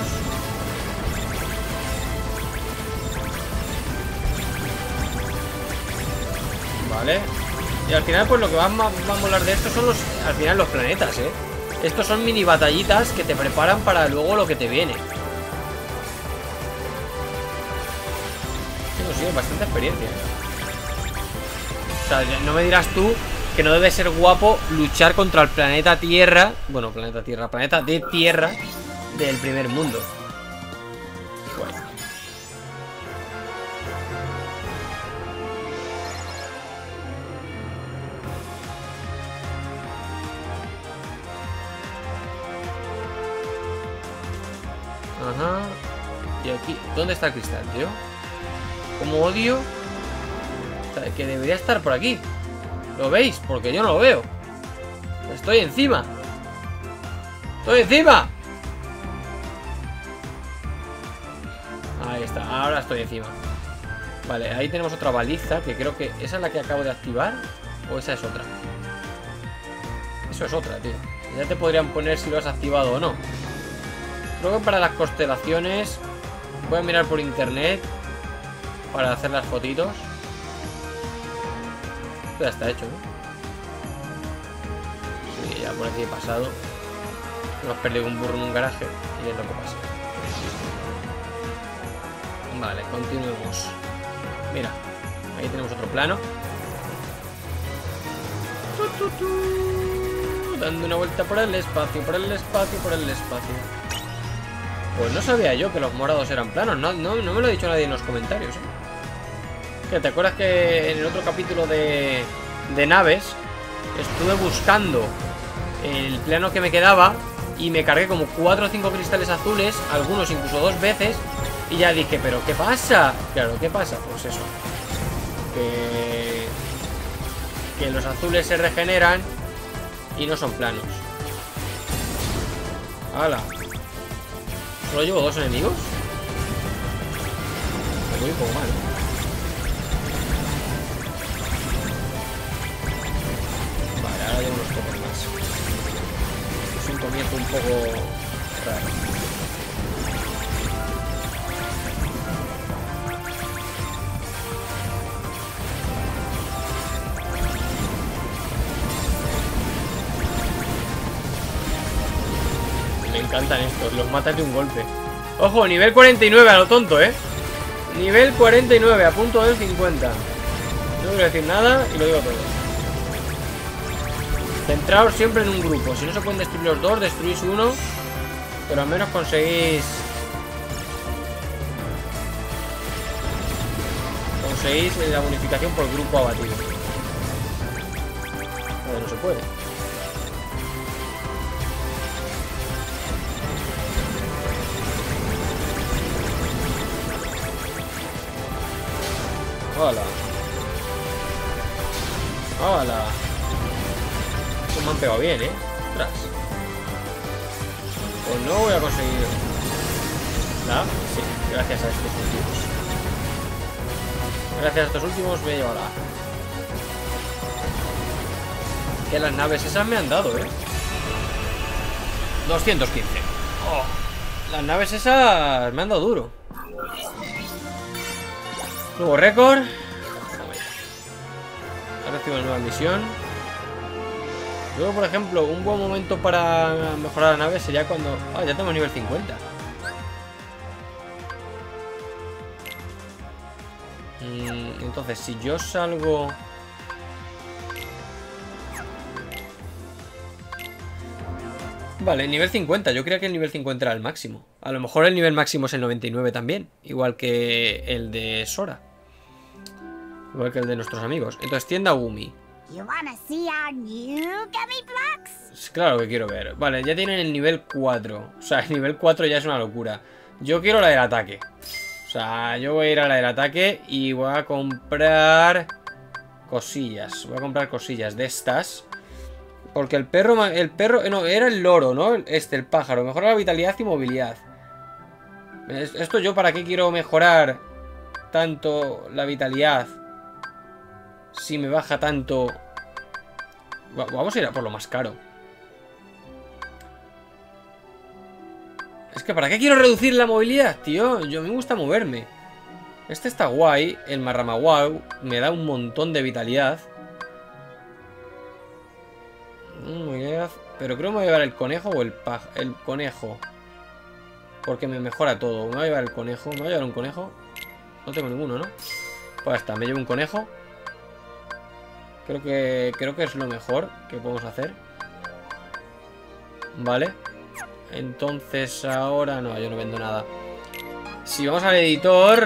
Vale. Y al final, pues lo que va a molar de esto son al final los planetas, ¿eh? Estos son mini batallitas que te preparan para luego lo que te viene. Sí, bastante experiencia. O sea, no me dirás tú que no debe ser guapo luchar contra el planeta Tierra. Bueno, planeta Tierra, planeta de Tierra del primer mundo. Bueno. Ajá. Y aquí, ¿dónde está el cristal, tío? Como odio, o sea, que debería estar por aquí. ¿Lo veis? Porque yo no lo veo. Estoy encima. ¡Estoy encima! Ahí está, ahora estoy encima. Vale, ahí tenemos otra baliza, que creo que esa es la que acabo de activar. ¿O esa es otra? Eso es otra, tío. Ya te podrían poner si lo has activado o no. Creo que para las constelaciones voy a mirar por internet para hacer las fotitos. Esto ya está hecho, ¿no? Sí, ya por aquí he pasado. Hemos perdido un burro en un garaje y es lo que pasa. Vale, continuemos. Mira, ahí tenemos otro plano. Dando una vuelta por el espacio, por el espacio, por el espacio. Pues no sabía yo que los morados eran planos. No me lo ha dicho nadie en los comentarios, ¿eh? Que te acuerdas que en el otro capítulo de naves estuve buscando el plano que me quedaba y me cargué como 4 o 5 cristales azules, algunos incluso 2 veces, y ya dije, ¿pero qué pasa? Claro, ¿qué pasa? Pues eso, que los azules se regeneran y no son planos. ¡Hala! ¿Solo llevo 2 enemigos? Me voy un poco mal, ¿eh? Ahora llevo unos pocos más. Es un comienzo un poco raro. Me encantan estos, los matas de un golpe. Ojo, nivel 49 a lo tonto, ¿eh? Nivel 49, a punto del 50. No voy a decir nada y lo digo todo. Centraos siempre en un grupo. Si no se pueden destruir los dos, destruís uno. Pero al menos conseguís la bonificación por grupo abatido. No se puede. Hola. Hola. Me han pegado bien, ¿eh? Ostras. Pues no voy a conseguir nada. Sí, gracias a estos últimos. Gracias a estos últimos me he llevado la... Que las naves esas me han dado, ¿eh? 215. Oh, las naves esas me han dado duro. Nuevo récord. He recibido una nueva misión. Luego, por ejemplo, un buen momento para mejorar la nave sería cuando... Ah, ya tenemos nivel 50. Entonces, si yo salgo... Vale, nivel 50. Yo creía que el nivel 50 era el máximo. A lo mejor el nivel máximo es el 99 también. Igual que el de Sora. Igual que el de nuestros amigos. Entonces, tienda Gumi. Claro que quiero ver. Vale, ya tienen el nivel 4. O sea, el nivel 4 ya es una locura. Yo quiero la del ataque. O sea, yo voy a ir a la del ataque y voy a comprar cosillas. Voy a comprar cosillas de estas. Porque el perro... no, era el loro, ¿no? El pájaro. Mejora la vitalidad y movilidad. Esto yo para qué quiero mejorar tanto la vitalidad si me baja tanto. Vamos a ir a por lo más caro. Es que ¿para qué quiero reducir la movilidad, tío? Yo me gusta moverme. Este está guay. El Marramaguau me da un montón de vitalidad. Pero creo que me voy a llevar el conejo o el conejo. Porque me mejora todo. Me voy a llevar el conejo. ¿Me voy a llevar un conejo? No tengo ninguno, ¿no? Pues ya está, me llevo un conejo. Creo que es lo mejor que podemos hacer. Vale. Entonces ahora... No, yo no vendo nada. Si vamos al editor...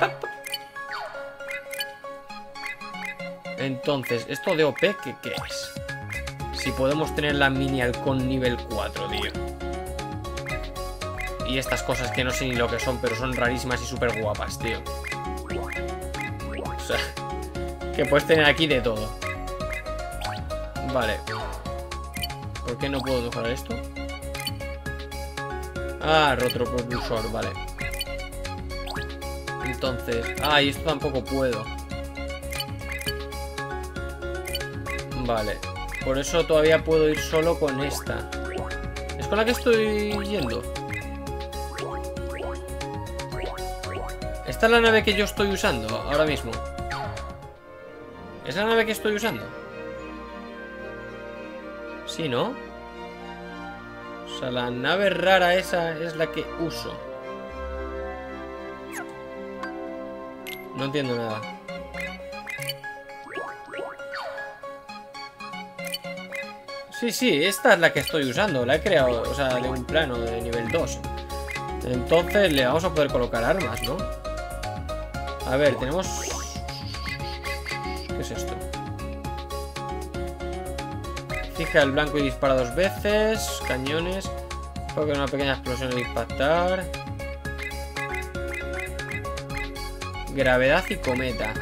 Entonces, ¿esto de OP qué es? Si podemos tener la mini halcón nivel 4, tío. Y estas cosas que no sé ni lo que son, pero son rarísimas y súper guapas, tío. O sea, que puedes tener aquí de todo. Vale. ¿Por qué no puedo mejorar esto? Ah, retropropulsor, vale. Entonces... Ah, y esto tampoco puedo. Vale. Por eso todavía puedo ir solo con esta. ¿Es con la que estoy yendo? ¿Esta es la nave que yo estoy usando ahora mismo? ¿Es la nave que estoy usando? Sí, ¿no? O sea, la nave rara esa es la que uso. No entiendo nada. Sí, esta es la que estoy usando. La he creado, o sea, de un plano de nivel 2. Entonces le vamos a poder colocar armas, ¿no? A ver, tenemos... ¿Qué es esto? Fija el blanco y dispara 2 veces. Cañones. Provoca una pequeña explosión al impactar. Gravedad y cometa.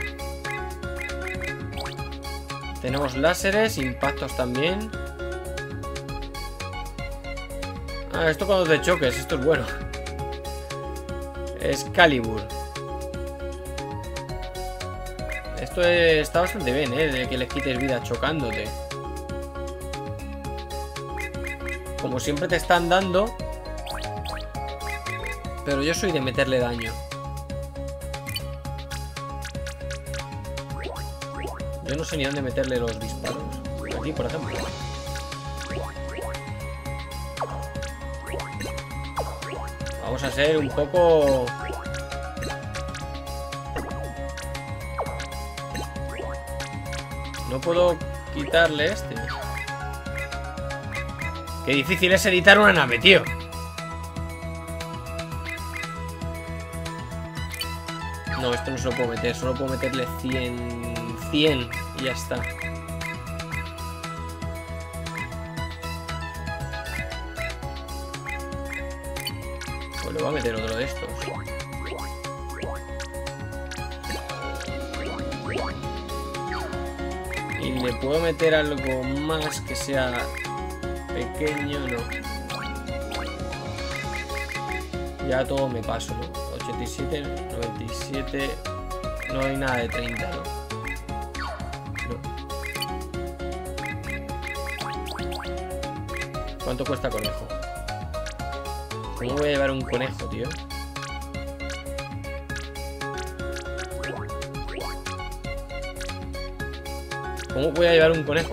Tenemos láseres, impactos también. Ah, esto cuando te choques, esto es bueno. Excalibur. Esto está bastante bien, de que les quites vida chocándote. Como siempre te están dando. Pero yo soy de meterle daño. Yo no sé ni dónde meterle los disparos. Aquí, por ejemplo. Vamos a ser un poco... No puedo quitarle este. Qué difícil es editar una nave, tío. No, esto no se lo puedo meter. Solo puedo meterle 100 y ya está. Pues le voy a meter otro de estos. Y le puedo meter algo más que sea pequeño, no. Ya todo me paso, ¿no? 87, 97. No hay nada de 30, ¿no? ¿Cuánto cuesta conejo? ¿Cómo voy a llevar un conejo, tío? ¿Cómo voy a llevar un conejo?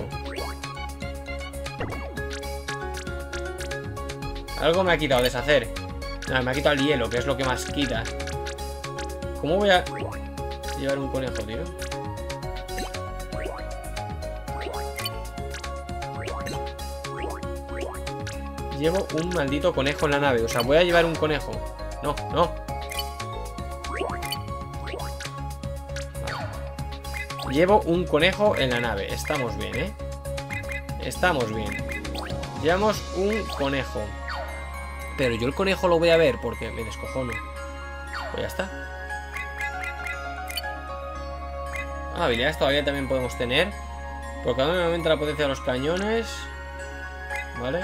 Algo me ha quitado, deshacer. No, me ha quitado el hielo, que es lo que más quita. ¿Cómo voy a llevar un conejo, tío? Llevo un maldito conejo en la nave. O sea, voy a llevar un conejo. No, no. Llevo un conejo en la nave. Estamos bien, ¿eh? Estamos bien. Llevamos un conejo. Pero yo el conejo lo voy a ver porque me descojono. Pues ya está. Habilidades todavía también podemos tener. Por cada uno aumenta la potencia de los cañones. Vale.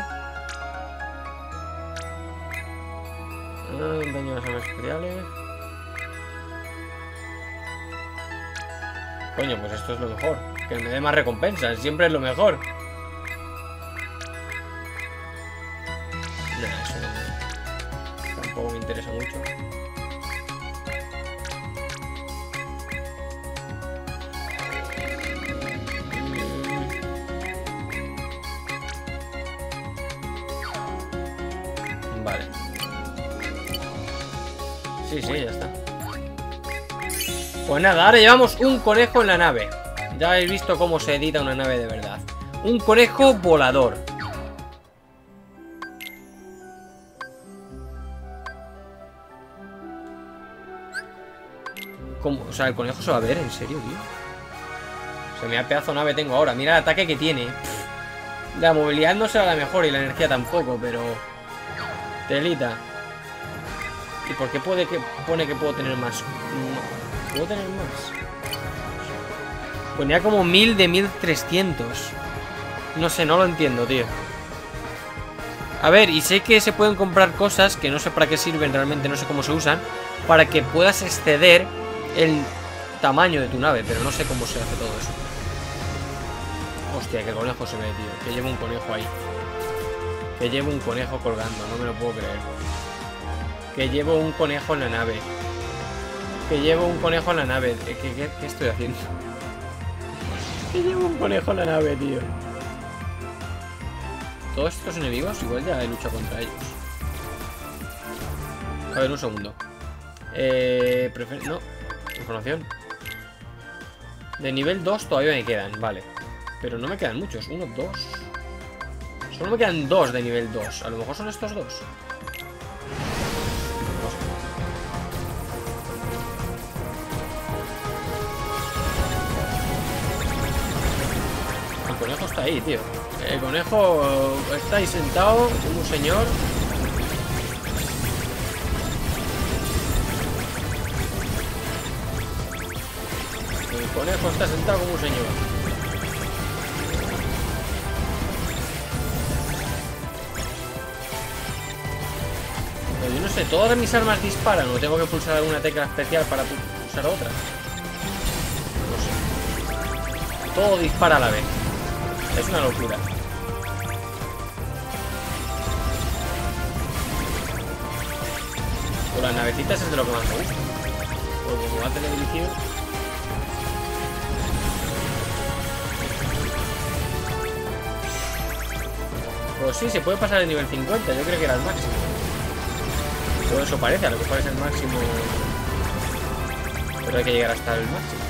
Daño a las armas especiales. Coño, pues esto es lo mejor. Que me dé más recompensas. Siempre es lo mejor. Nah, eso no, tampoco me interesa mucho. Vale. Sí, ya está. Pues nada, ahora llevamos un conejo en la nave. Ya habéis visto cómo se edita una nave de verdad. Un conejo volador. ¿Cómo? O sea, el conejo se va a ver, ¿en serio, tío? O sea, mira pedazo de nave tengo ahora. Mira el ataque que tiene. La movilidad no será la mejor y la energía tampoco, pero... telita. ¿Y por qué pone que puedo tener más? ¿Puedo tener más? Ponía como 1000 de 1300. No sé, no lo entiendo, tío. A ver, y sé que se pueden comprar cosas que no sé para qué sirven realmente, no sé cómo se usan, para que puedas exceder el tamaño de tu nave, pero no sé cómo se hace todo eso. Hostia, que conejo se ve, tío. Que lleva un conejo ahí. Que llevo un conejo colgando, no me lo puedo creer. Que llevo un conejo en la nave. Que llevo un conejo en la nave. ¿Qué estoy haciendo? Que llevo un conejo en la nave, tío. Todos estos enemigos igual ya he luchado contra ellos. A ver, un segundo. No, información. De nivel 2 todavía me quedan, vale. Pero no me quedan muchos, 1, 2. Solo me quedan 2 de nivel 2. A lo mejor son estos 2. El conejo está ahí, tío. El conejo está ahí sentado como un señor. El conejo está sentado como un señor. Pero yo no sé, ¿todas mis armas disparan o tengo que pulsar alguna tecla especial para pulsar otra? No sé. Todo dispara a la vez. Es una locura. Con las navecitas es de lo que más me gusta. Porque como va a tener dirigido. Pues sí, se puede pasar el nivel 50. Yo creo que era el máximo. O eso parece, a lo mejor es el máximo. Pero hay que llegar hasta el máximo.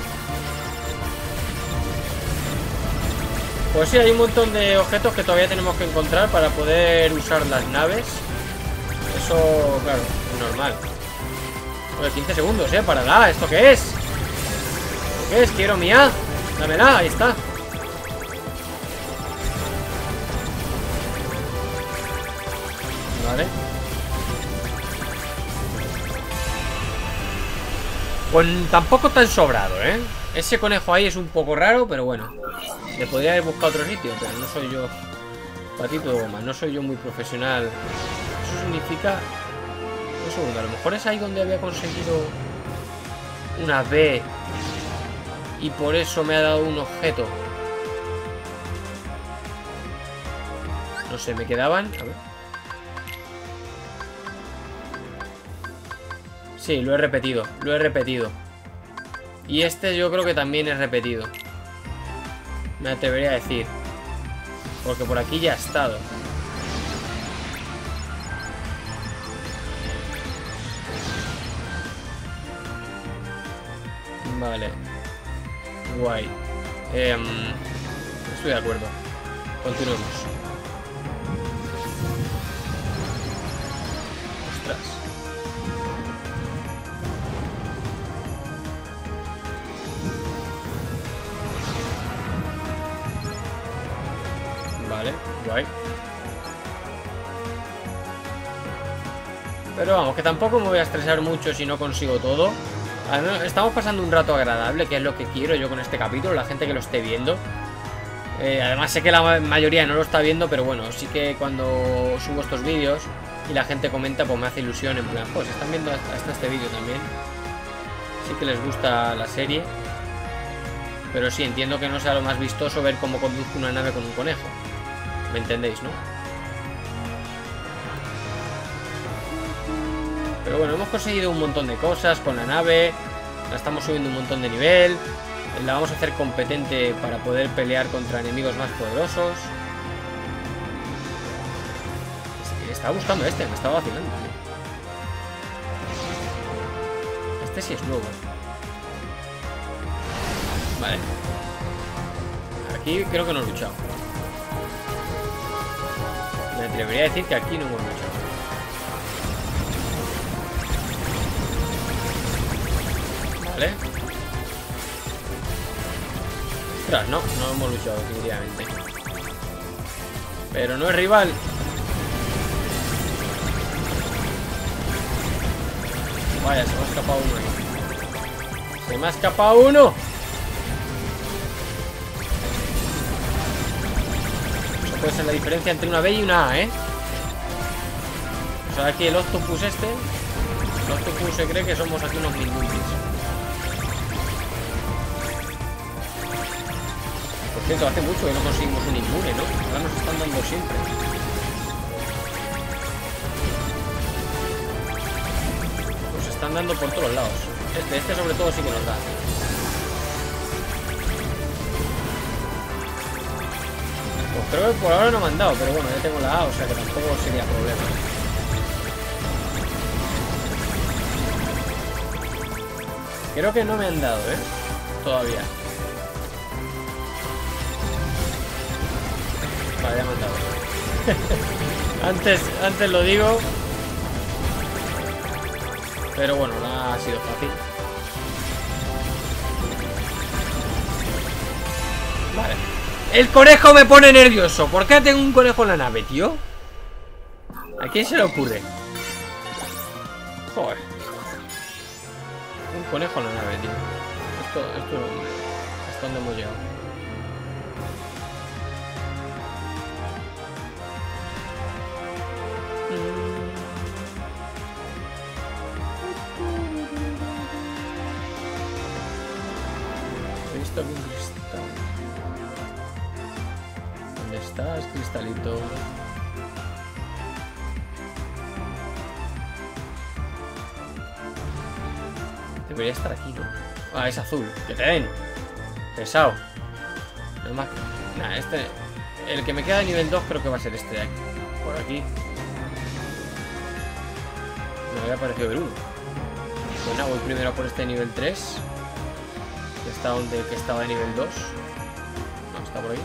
Pues sí, hay un montón de objetos que todavía tenemos que encontrar para poder usar las naves. Eso, claro, es normal. Oye, 15 segundos, para nada. ¿Esto qué es? ¿Esto qué es? Quiero mía. Dámela, ahí está. Vale. Pues tampoco tan sobrado, ¿eh? Ese conejo ahí es un poco raro, pero bueno. Le podría haber buscado otro sitio, pero no soy yo. Patito de goma, no soy yo muy profesional. Eso significa... Un segundo, a lo mejor es ahí donde había conseguido una B y por eso me ha dado un objeto. No sé, me quedaban... A ver. Sí, lo he repetido, lo he repetido. Y este yo creo que también es repetido. Me atrevería a decir. Porque por aquí ya ha estado. Vale. Guay. Estoy de acuerdo. Continuemos. Ostras. Vale, guay. Pero vamos, que tampoco me voy a estresar mucho si no consigo todo. Estamos pasando un rato agradable, que es lo que quiero yo con este capítulo, la gente que lo esté viendo. Además sé que la mayoría no lo está viendo, pero bueno, sí que cuando subo estos vídeos y la gente comenta, pues me hace ilusión, en plan, pues están viendo hasta este vídeo también. Sí que les gusta la serie. Pero sí, entiendo que no sea lo más vistoso ver cómo conduzco una nave con un conejo. ¿Me entendéis, no? Pero bueno, hemos conseguido un montón de cosas con la nave. La estamos subiendo un montón de nivel. La vamos a hacer competente para poder pelear contra enemigos más poderosos. Estaba buscando este, me estaba vacilando. Este sí es nuevo. Vale. Aquí creo que no he luchado. Me atrevería a decir que aquí no hemos luchado. Vale. Ostras, no hemos luchado definitivamente. Pero no es rival. Vaya, se me ha escapado uno ahí. Se me ha escapado uno. Eso puede ser la diferencia entre una B y una A, ¿eh? O sea, aquí el octopus este. El octopus se cree que somos aquí unos mindumbis. Por cierto, hace mucho que no conseguimos un inmune, ¿no? Ahora nos están dando siempre. Nos están dando por todos lados. Este sobre todo sí que nos da. Pues creo que por ahora no me han dado, pero bueno, ya tengo la A, o sea que tampoco sería problema. Creo que no me han dado, ¿eh? Todavía. Vale, ya me han dado. Antes lo digo. Pero bueno, no ha sido fácil. Vale. El conejo me pone nervioso. ¿Por qué tengo un conejo en la nave, tío? ¿A quién se le ocurre? Joder. Un conejo en la nave, tío. Esto ¿hasta dónde hemos llegado? He visto aquí un cristal. ¿Dónde estás, cristalito? Debería estar aquí, ¿no? Ah, es azul. ¡Que te den! Pesado. No más. Nah, este. El que me queda de nivel 2 creo que va a ser este de aquí. Por aquí. Me había parecido ver uno. Bueno, voy primero por este nivel 3. Que está donde que estaba de nivel 2. No, está por ahí.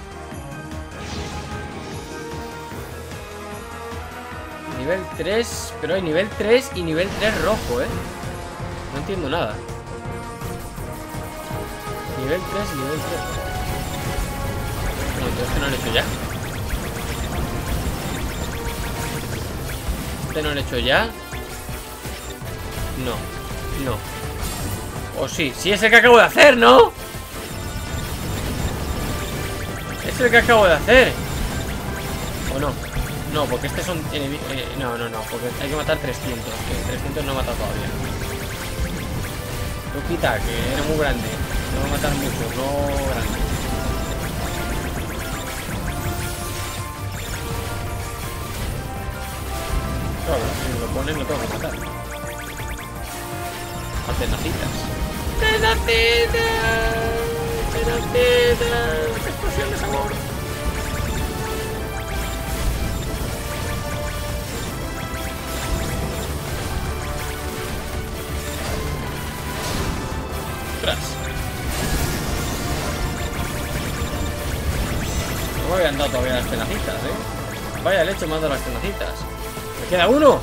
Nivel 3. Pero hay nivel 3 y nivel 3 rojo, ¿eh? No entiendo nada. Nivel 3 y nivel 3. Bueno, entonces ¿este no lo he hecho ya? ¿Este no lo he hecho ya? No. O sí, sí es el que acabo de hacer, ¿no? Es el que acabo de hacer. ¿O no? No, porque estos son enemigos. No, porque hay que matar 300. Que 300 no he matado todavía. Tú quita, que era muy grande. No va a matar mucho, no grande. Claro, si me lo ponen, lo tengo que matar. A tenacitas. ¡Tenacitas! ¡Tenacitas! ¡Explosión de sabor! ¡Tras! No me habían dado todavía las tenacitas, ¿eh? Vaya leche, me han dado las tenacitas. ¡Me queda uno!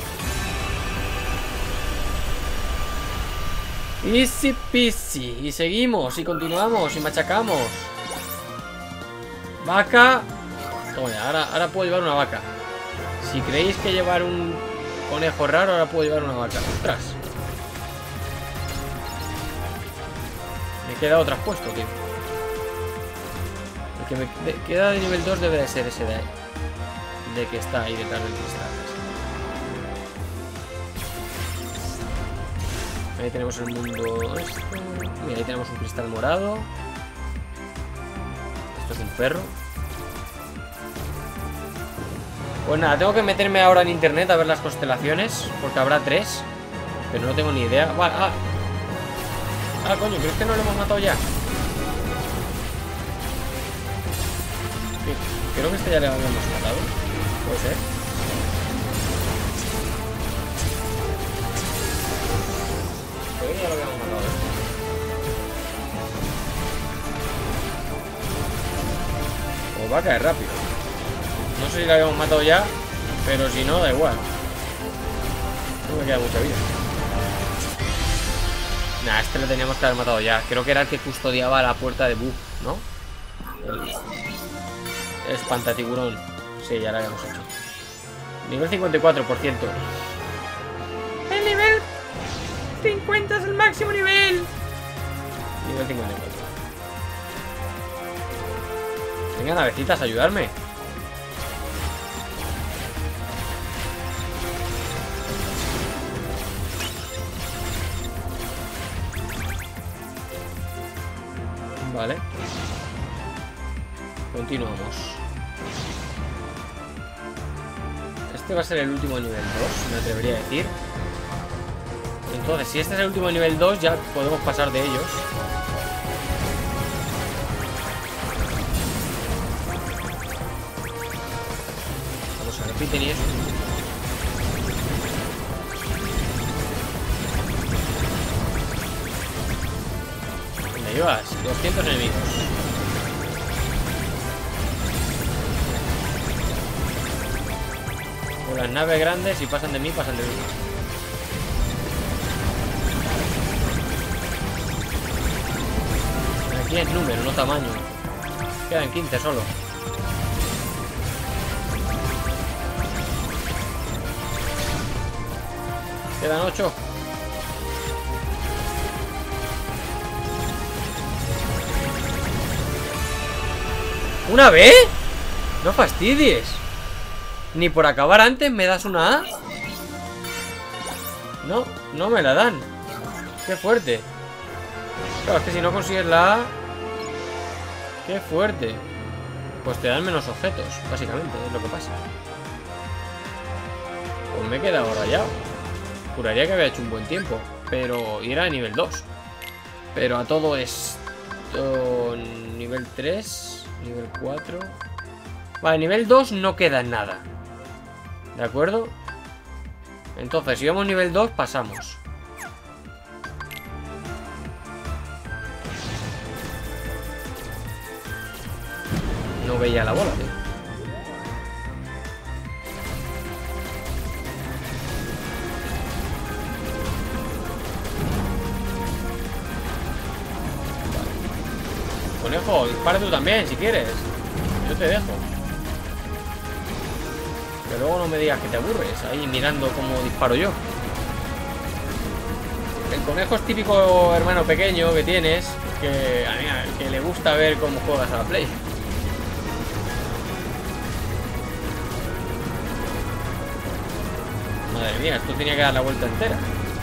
Easy peasy. Y seguimos, y continuamos, y machacamos. Vaca. Toma ya, ahora puedo llevar una vaca. Si creéis que llevar un conejo raro, ahora puedo llevar una vaca. ¡Ostras! Me he quedado traspuesto, tío. El que me queda de nivel 2 debe de ser ese de ahí. De que está ahí detrás del cristal. Ahí tenemos el mundo este. Mira, ahí tenemos un cristal morado. Esto es un perro. Pues nada, tengo que meterme ahora en internet a ver las constelaciones, porque habrá 3. Pero no tengo ni idea. Vale, coño, ¿crees que no lo hemos matado ya? Sí, creo que este ya le habíamos matado. Puede ser. Creo que ya lo habíamos matado, Pues va a caer rápido. No sé si la habíamos matado ya, pero si no, da igual. No me queda mucha vida. Nah, este lo teníamos que haber matado ya. Creo que era el que custodiaba la puerta de Bug, ¿no? El espantatiburón. Sí, ya lo habíamos hecho. Nivel 54%. El nivel 50 es el máximo nivel. Nivel 54. Venga, navecitas, a ayudarme. Vale. Continuamos. Este va a ser el último nivel 2, me atrevería a decir. Entonces, si este es el último nivel 2, ya podemos pasar de ellos. Vamos a repetir y eso. ¿Dónde ibas? 200 enemigos. Con las naves grandes, si pasan de mí, pasan de mí. Aquí es número, no tamaño. Quedan 15 solo. Quedan 8. ¿Una vez? No fastidies. Ni por acabar antes me das una A. No, no me la dan. Qué fuerte. Claro, es que si no consigues la A... Qué fuerte. Pues te dan menos objetos, básicamente, es lo que pasa. Pues me he quedado rayado. Juraría que había hecho un buen tiempo. Pero... y era de nivel 2. Pero a todo esto... nivel 3... nivel 4... Vale, nivel 2 no queda nada. ¿De acuerdo? Entonces, si vamos nivel 2, pasamos. No veía la bola, tío. Vale. Conejo, dispara tú también, si quieres. Yo te dejo. Que luego no me digas que te aburres ahí mirando cómo disparo yo. El conejo es típico hermano pequeño que tienes, que le gusta ver cómo juegas a la Play. Madre mía, esto tenía que dar la vuelta entera.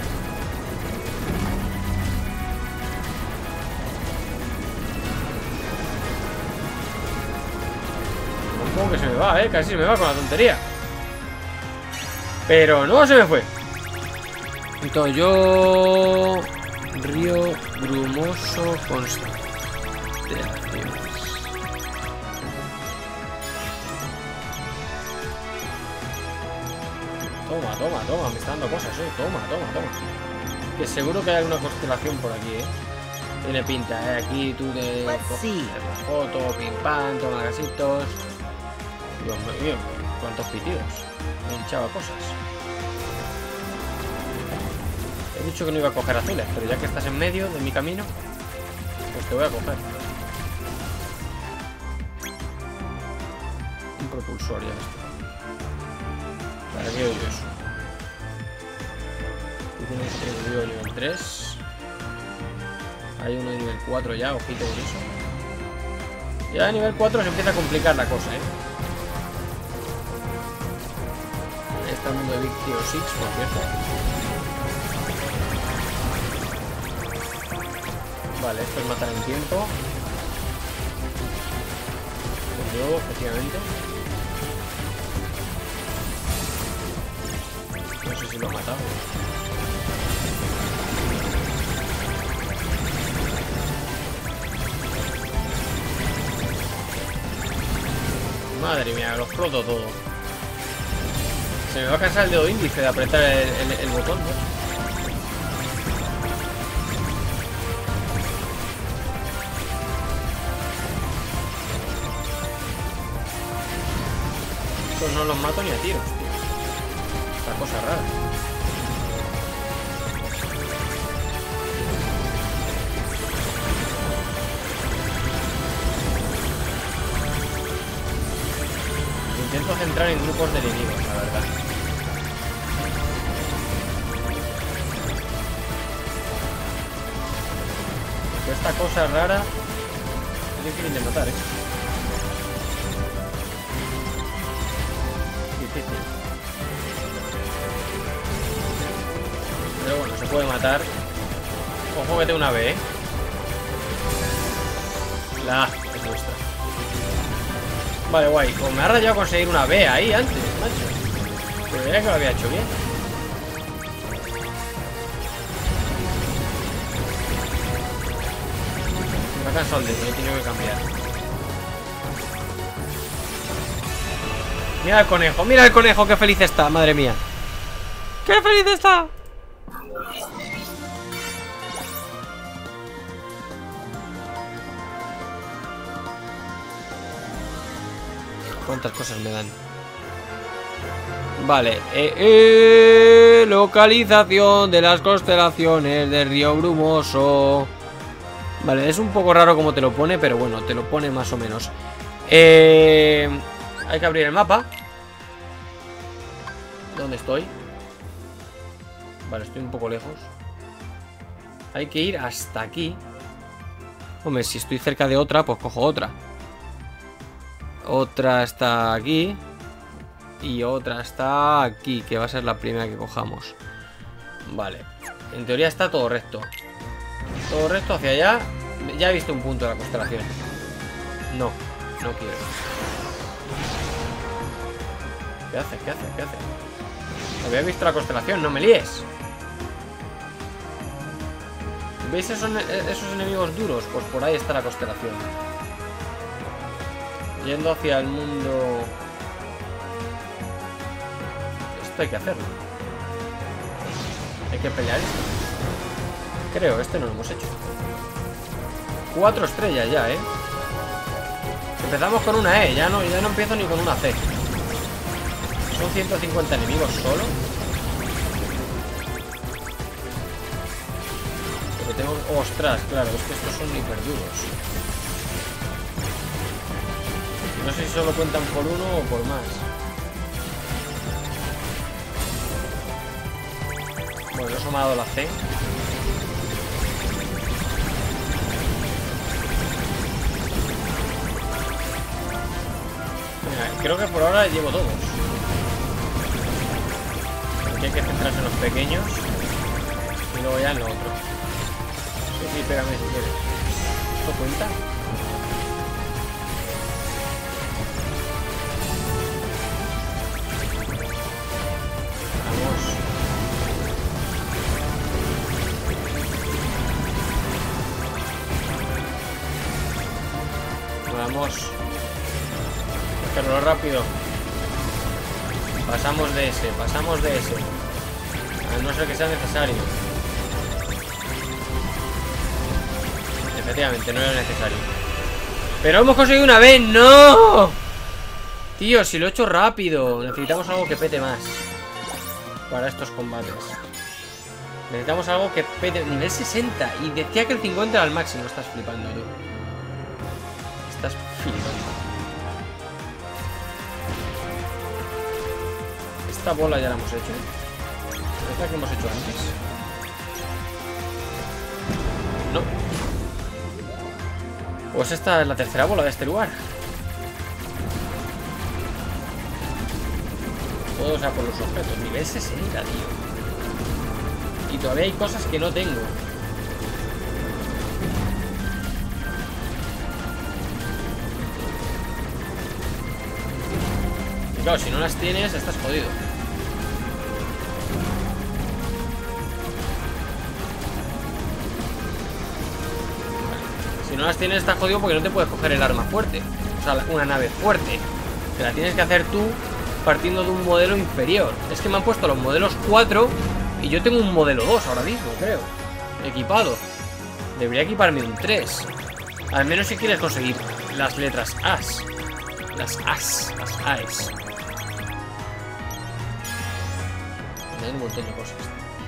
Como que se me va, casi se me va con la tontería. Pero no se me fue. Entonces yo... Río brumoso constelaciones. Toma, me está dando cosas, toma. Que seguro que hay alguna constelación por aquí, Tiene pinta, Aquí tú te coges la foto, pim pam, toma gasitos. Dios mío, cuántos pitidos. Me hinchaba cosas. He dicho que no iba a coger azules, pero ya que estás en medio de mi camino, pues te voy a coger. propulsor, ya está. ¿Para qué odio eso? Aquí tienes otro enemigo de nivel 3. Hay uno de nivel 4 ya, ojito con eso. Ya a nivel 4 se empieza a complicar la cosa, Ahí está el mundo de Big Hero 6, por cierto. Vale, esto es matar en tiempo. De nuevo, efectivamente. No sé si lo ha matado. Madre mía, lo exploto todo. Se me va a cansar el dedo índice de apretar el botón, ¿no? Estos no los mato ni a tiros, tío. Esta cosa rara. Intento centrar en grupos de enemigos, la verdad. Porque esta cosa rara es difícil de matar, Difícil. Pero bueno, se puede matar. Ojo que tengo una B, La A es nuestra. Vale, guay. Pues me ha rayado conseguir una B ahí antes, macho. Pero veía que lo había hecho bien. Me ha cansado el dedo, he tenido que cambiar. Mira el conejo, qué feliz está, madre mía. ¡Qué feliz está! ¿Cuántas cosas me dan? Vale. Localización de las constelaciones del río Brumoso. Vale, es un poco raro como te lo pone, pero bueno, te lo pone más o menos. Hay que abrir el mapa. ¿Dónde estoy? Vale, estoy un poco lejos. Hay que ir hasta aquí. Hombre, si estoy cerca de otra, pues cojo otra. Otra está aquí. Y otra está aquí, que va a ser la primera que cojamos. Vale. En teoría está todo recto. Todo recto hacia allá. Ya he visto un punto de la constelación. No, no quiero. ¿Qué hace? ¿Qué hace? ¿Qué hace? Había visto la constelación, no me líes. ¿Veis esos enemigos duros? Pues por ahí está la constelación. Yendo hacia el mundo. Esto hay que hacerlo. Hay que pelear esto. Creo, este no lo hemos hecho. 4 estrellas ya, Empezamos con una E, ya no empiezo ni con una C. Son 150 enemigos solo. Pero tengo... ¡Ostras! Claro, es que estos son hiper duros. No sé si solo cuentan por uno o por más. Bueno, eso me ha dado la C. Mira, creo que por ahora llevo todos. Aquí hay que centrarse en los pequeños. Y luego ya en lo otro. Sí, pégame si quieres. ¿Esto cuenta? Vamos. Pero rápido. Pasamos de ese, pasamos de ese. A no ser que sea necesario. Efectivamente, no era necesario. Pero hemos conseguido una vez, ¡no! Tío, si lo he hecho rápido. Necesitamos algo que pete más para estos combates. Necesitamos algo que pete. Nivel 60. Y decía que el 50 era el máximo. Estás flipando, tú. Estás flipando. Esta bola ya la hemos hecho. ¿Es la que hemos hecho antes? No. Pues esta es la tercera bola de este lugar. Todo sea por los objetos. Nivel 60, tío. Y todavía hay cosas que no tengo. Y claro, si no las tienes, estás jodido. Si no las tienes, estás jodido porque no te puedes coger el arma fuerte. O sea, una nave fuerte. Te la tienes que hacer tú partiendo de un modelo inferior. Es que me han puesto los modelos 4 y yo tengo un modelo 2 ahora mismo, creo. Equipado. Debería equiparme un 3. Al menos si quieres conseguir las letras As. Las As. Las A's. Hay un montón de cosas.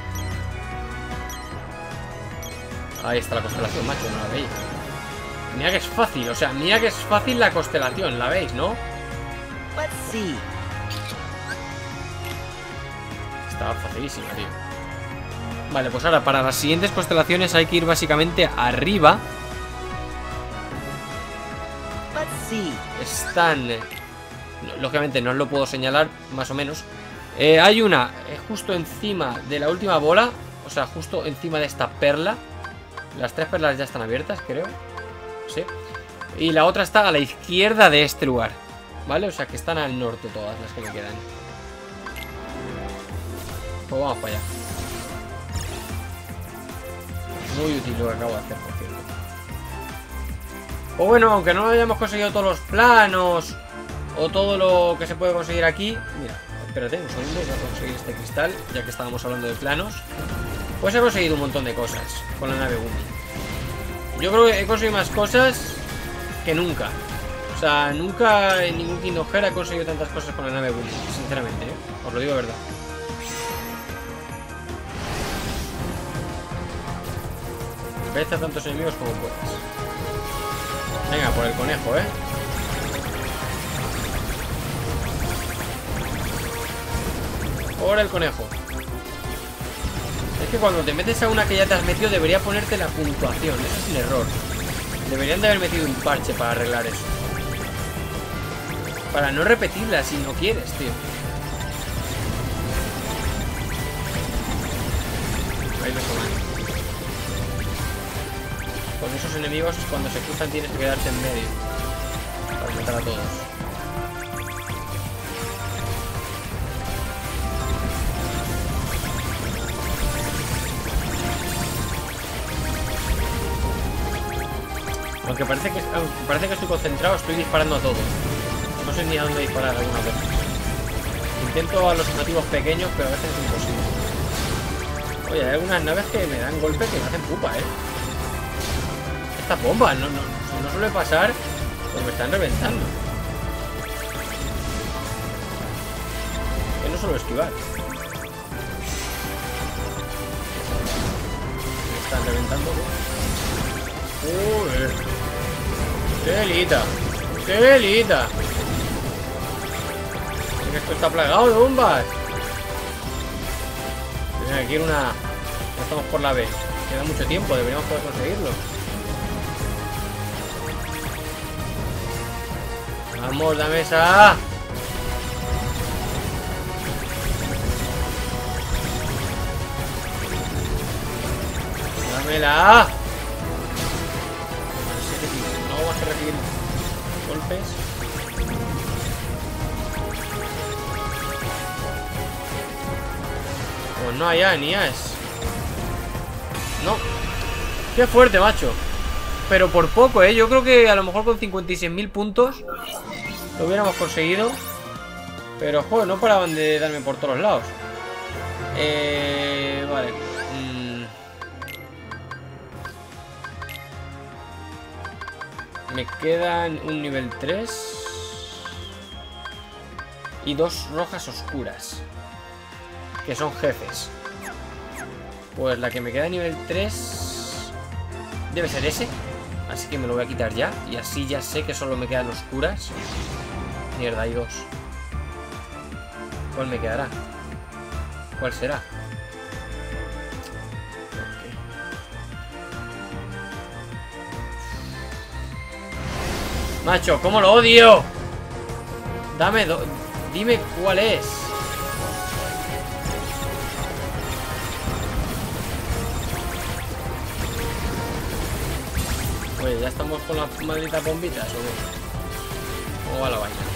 Ahí está la constelación, macho, no la veis. Mira que es fácil, o sea, mira que es fácil la constelación, ¿la veis, no? Sí. Estaba facilísima, tío. Vale, pues ahora para las siguientes constelaciones hay que ir básicamente arriba. Están... lógicamente no os lo puedo señalar, más o menos. Hay una justo encima de la última bola. O sea, justo encima de esta perla. Las 3 perlas ya están abiertas, creo. Sí. Y la otra está a la izquierda de este lugar, ¿vale? O sea que están al norte todas las que me quedan. Pues vamos para allá. Muy útil lo que acabo de hacer, por cierto. Pues bueno, aunque no hayamos conseguido todos los planos o todo lo que se puede conseguir aquí. Mira, espérate un segundo, voy a conseguir este cristal, ya que estábamos hablando de planos. Pues he conseguido un montón de cosas con la nave Gumi. Yo creo que he conseguido más cosas que nunca. O sea, nunca en ningún Kingdom Hearts he conseguido tantas cosas con la nave Gumi, sinceramente, ¿eh? Os lo digo de verdad. Vete a tantos enemigos como puedas. Venga, por el conejo, ¿eh? Por el conejo. Es que cuando te metes a una que ya te has metido debería ponerte la puntuación. Eso es un error. Deberían de haber metido un parche para arreglar eso. Para no repetirla si no quieres, tío. Ahí lo toman. Con esos enemigos cuando se cruzan tienes que quedarte en medio para matar a todos. Aunque parece que estoy concentrado, estoy disparando a todos. No sé ni a dónde disparar alguna vez. Intento a los objetivos pequeños, pero a veces es imposible. Oye, hay algunas naves que me dan golpes que me hacen pupa, Esta bomba, no suele pasar, pues me están reventando. Que no suelo esquivar. Me están reventando. ¡Telita! ¡Telita! Es que esto está plagado de bombas. Mira, quiero una... No estamos por la B. Queda mucho tiempo, deberíamos poder conseguirlo. Vamos, dame esa. Dámela. No vamos a recibir golpes. Pues no hay ni es. No. Qué fuerte, macho. Pero por poco, yo creo que a lo mejor con 56.000 puntos lo hubiéramos conseguido. Pero, joder, no paraban de darme por todos lados. Vale. Me quedan un nivel 3 y 2 rojas oscuras, que son jefes. Pues la que me queda a nivel 3 debe ser ese. Así que me lo voy a quitar ya. Y así ya sé que solo me quedan oscuras. Mierda, hay 2. ¿Cuál me quedará? ¿Cuál será? Macho, ¿cómo lo odio? Dime cuál es. Oye, ¿ya estamos con las malditas bombitas o qué? ¿Cómo va la vaina?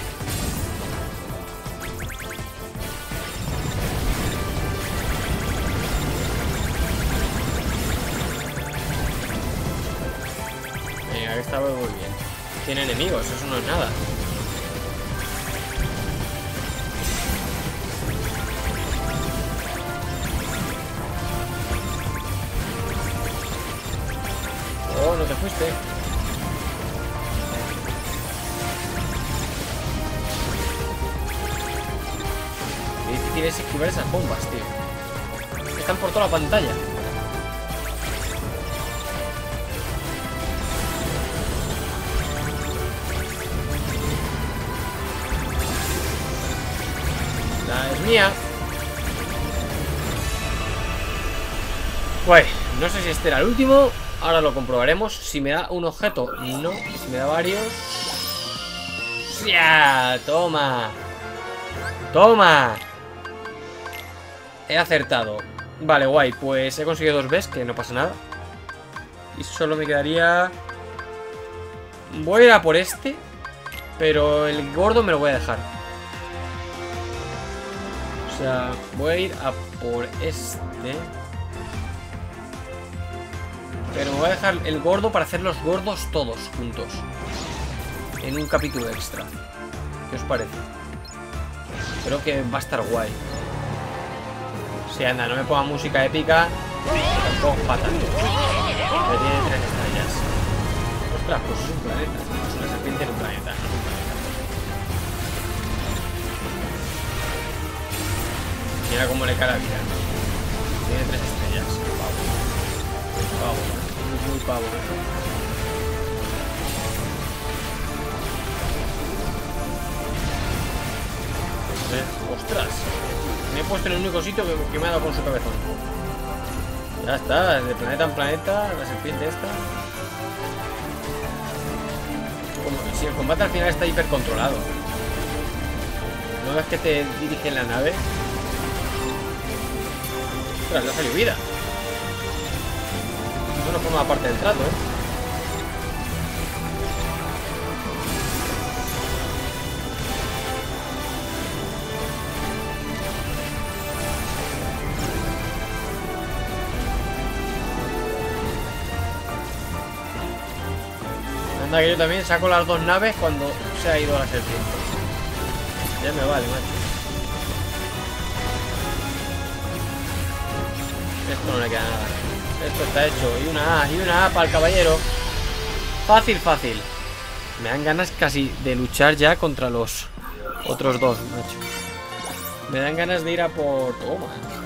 Venga, que está muy bien. Tiene enemigos, eso no es nada. Oh, no te fuiste. Qué difícil es esquivar esas bombas, tío. Están por toda la pantalla. Es mía. Bueno, no sé si este era el último. Ahora lo comprobaremos. Si me da un objeto, no. Si me da varios. ¡Ya! ¡Toma! ¡Toma! He acertado. Vale, guay. Pues he conseguido 2 veces, que no pasa nada. Y solo me quedaría... Voy a ir a por este. Pero el gordo me lo voy a dejar. O sea, voy a ir a por este. Pero me voy a dejar el gordo para hacer los gordos todos juntos. En un capítulo extra. ¿Qué os parece? Creo que va a estar guay. Si anda, no me ponga música épica. Tampoco fatal. Pero tiene 3 estrellas. Ostras, pues es un planeta. Es una serpiente en un planeta. Mira cómo le cae la vida. Tiene 3 estrellas. Pavo. Pavo. Muy pavo. Ostras. Me he puesto en el único sitio que me ha dado con su cabezón. Ya está. De planeta en planeta. La serpiente esta. Como si el combate al final está hiper controlado. ¿No ves que te dirige en la nave? Ostras, le ha salido vida. Eso no forma parte del trato, ¿eh? Anda que yo también saco las 2 naves cuando se ha ido a la serpiente. Ya me vale, macho. Esto no le queda nada. Esto está hecho. Y una A para el caballero. Fácil, fácil. Me dan ganas casi de luchar ya contra los otros 2, macho. Me dan ganas de ir a por... Toma.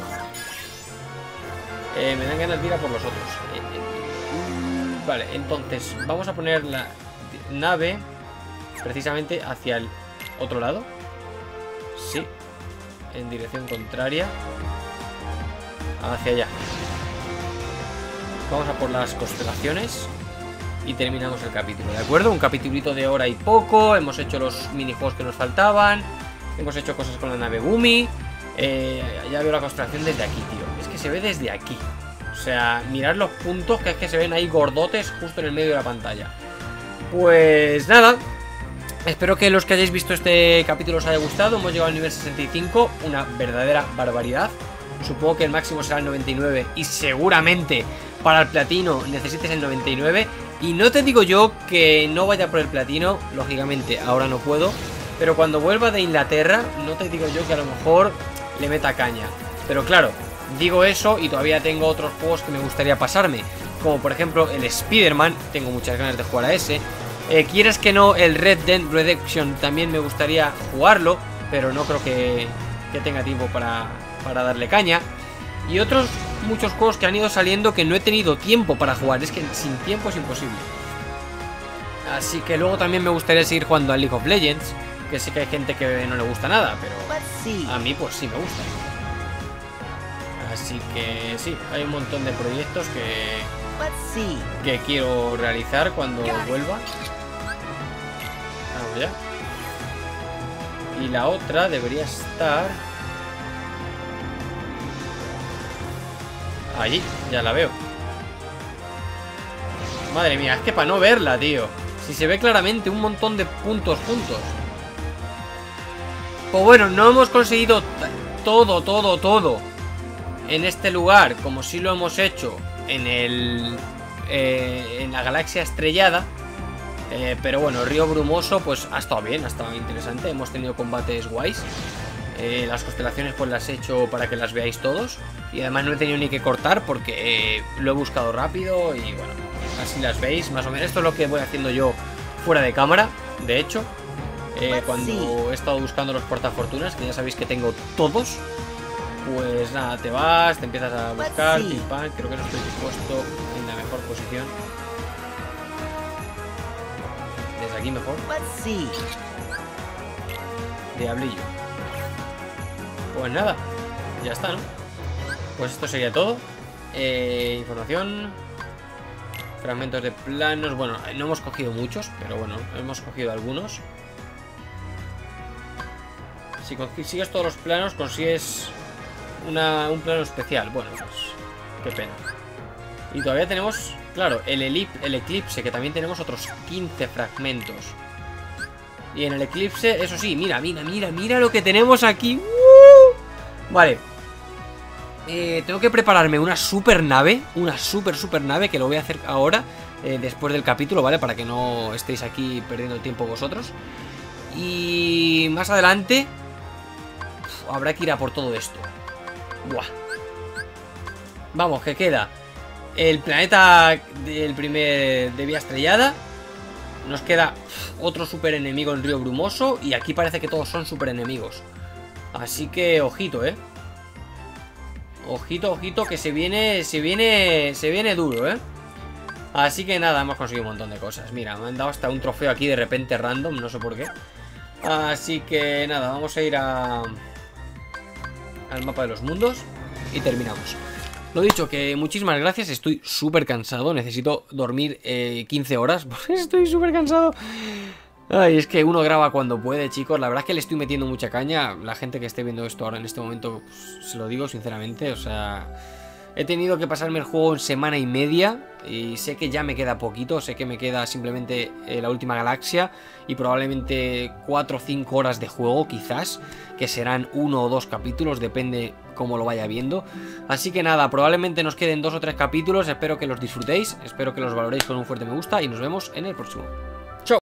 Me dan ganas de ir a por los otros. Vale, entonces vamos a poner la nave precisamente hacia el otro lado. Sí. En dirección contraria. Hacia allá. Vamos a por las constelaciones y terminamos el capítulo, ¿de acuerdo? Un capitulito de hora y poco. Hemos hecho los minijuegos que nos faltaban. Hemos hecho cosas con la nave Gumi. Ya veo la constelación desde aquí, tío. Es que se ve desde aquí. O sea, mirad los puntos que es que se ven ahí gordotes justo en el medio de la pantalla. Pues nada. Espero que los que hayáis visto este capítulo os haya gustado. Hemos llegado al nivel 65. Una verdadera barbaridad. Supongo que el máximo será el 99 y seguramente para el platino necesites el 99. Y no te digo yo que no vaya por el platino, lógicamente ahora no puedo. Pero cuando vuelva de Inglaterra, no te digo yo que a lo mejor le meta caña. Pero claro, digo eso y todavía tengo otros juegos que me gustaría pasarme. Como por ejemplo el Spider-Man, tengo muchas ganas de jugar a ese. Quieres que no, el Red Dead Redemption también me gustaría jugarlo, pero no creo que tenga tiempo para darle caña. Y otros muchos juegos que han ido saliendo que no he tenido tiempo para jugar. Es que sin tiempo es imposible. Así que luego también me gustaría seguir jugando a League of Legends, que sé que hay gente que no le gusta nada, pero see? A mí pues sí me gusta. Así que sí, hay un montón de proyectos Let's see. que quiero realizar cuando vuelva. Vamos ya. Y la otra debería estar allí, ya la veo. Madre mía, es que para no verla, tío. Si se ve claramente un montón de puntos juntos. Pues bueno, no hemos conseguido todo en este lugar, como si lo hemos hecho en la galaxia estrellada. Pero bueno, Río Brumoso pues ha estado bien, ha estado interesante. Hemos tenido combates guays. Las constelaciones pues las he hecho para que las veáis todos. Y además no he tenido ni que cortar porque lo he buscado rápido. Y bueno, así las veis más o menos. Esto es lo que voy haciendo yo fuera de cámara, de hecho. Cuando he estado buscando los portafortunas, que ya sabéis que tengo todos. Pues nada, te vas, te empiezas a buscar, pim, pam. Creo que no estoy puesto en la mejor posición. Desde aquí mejor. Let's see. Diablillo. Pues nada, ya está, ¿no? Pues esto sería todo. Información. Fragmentos de planos. Bueno, no hemos cogido muchos, pero bueno, hemos cogido algunos. Si consigues todos los planos, consigues un plano especial. Bueno, pues qué pena. Y todavía tenemos, claro, el eclipse, que también tenemos otros 15 fragmentos. Y en el eclipse, eso sí, mira lo que tenemos aquí. Vale. Tengo que prepararme una super nave. Una super nave, que lo voy a hacer ahora, después del capítulo, ¿vale? Para que no estéis aquí perdiendo el tiempo vosotros. Y más adelante habrá que ir a por todo esto. Buah. Vamos, que queda el planeta del primer de vía estrellada. Nos queda otro super enemigo en Río Brumoso. Y aquí parece que todos son super enemigos. Así que ojito, ojito, que se viene duro, Así que nada, hemos conseguido un montón de cosas. Mira, me han dado hasta un trofeo aquí de repente random, no sé por qué. Así que nada, vamos a ir al mapa de los mundos y terminamos. Lo dicho, que muchísimas gracias. Estoy súper cansado, necesito dormir 15 horas. Estoy súper cansado. Ay, es que uno graba cuando puede, chicos. La verdad es que le estoy metiendo mucha caña. La gente que esté viendo esto ahora en este momento, pues, se lo digo sinceramente, o sea, he tenido que pasarme el juego en semana y media. Y sé que ya me queda poquito. Sé que me queda simplemente la última galaxia y probablemente 4 o 5 horas de juego, quizás, que serán 1 o 2 capítulos, depende cómo lo vaya viendo. Así que nada, probablemente nos queden 2 o 3 capítulos. Espero que los disfrutéis, espero que los valoréis con un fuerte me gusta y nos vemos en el próximo.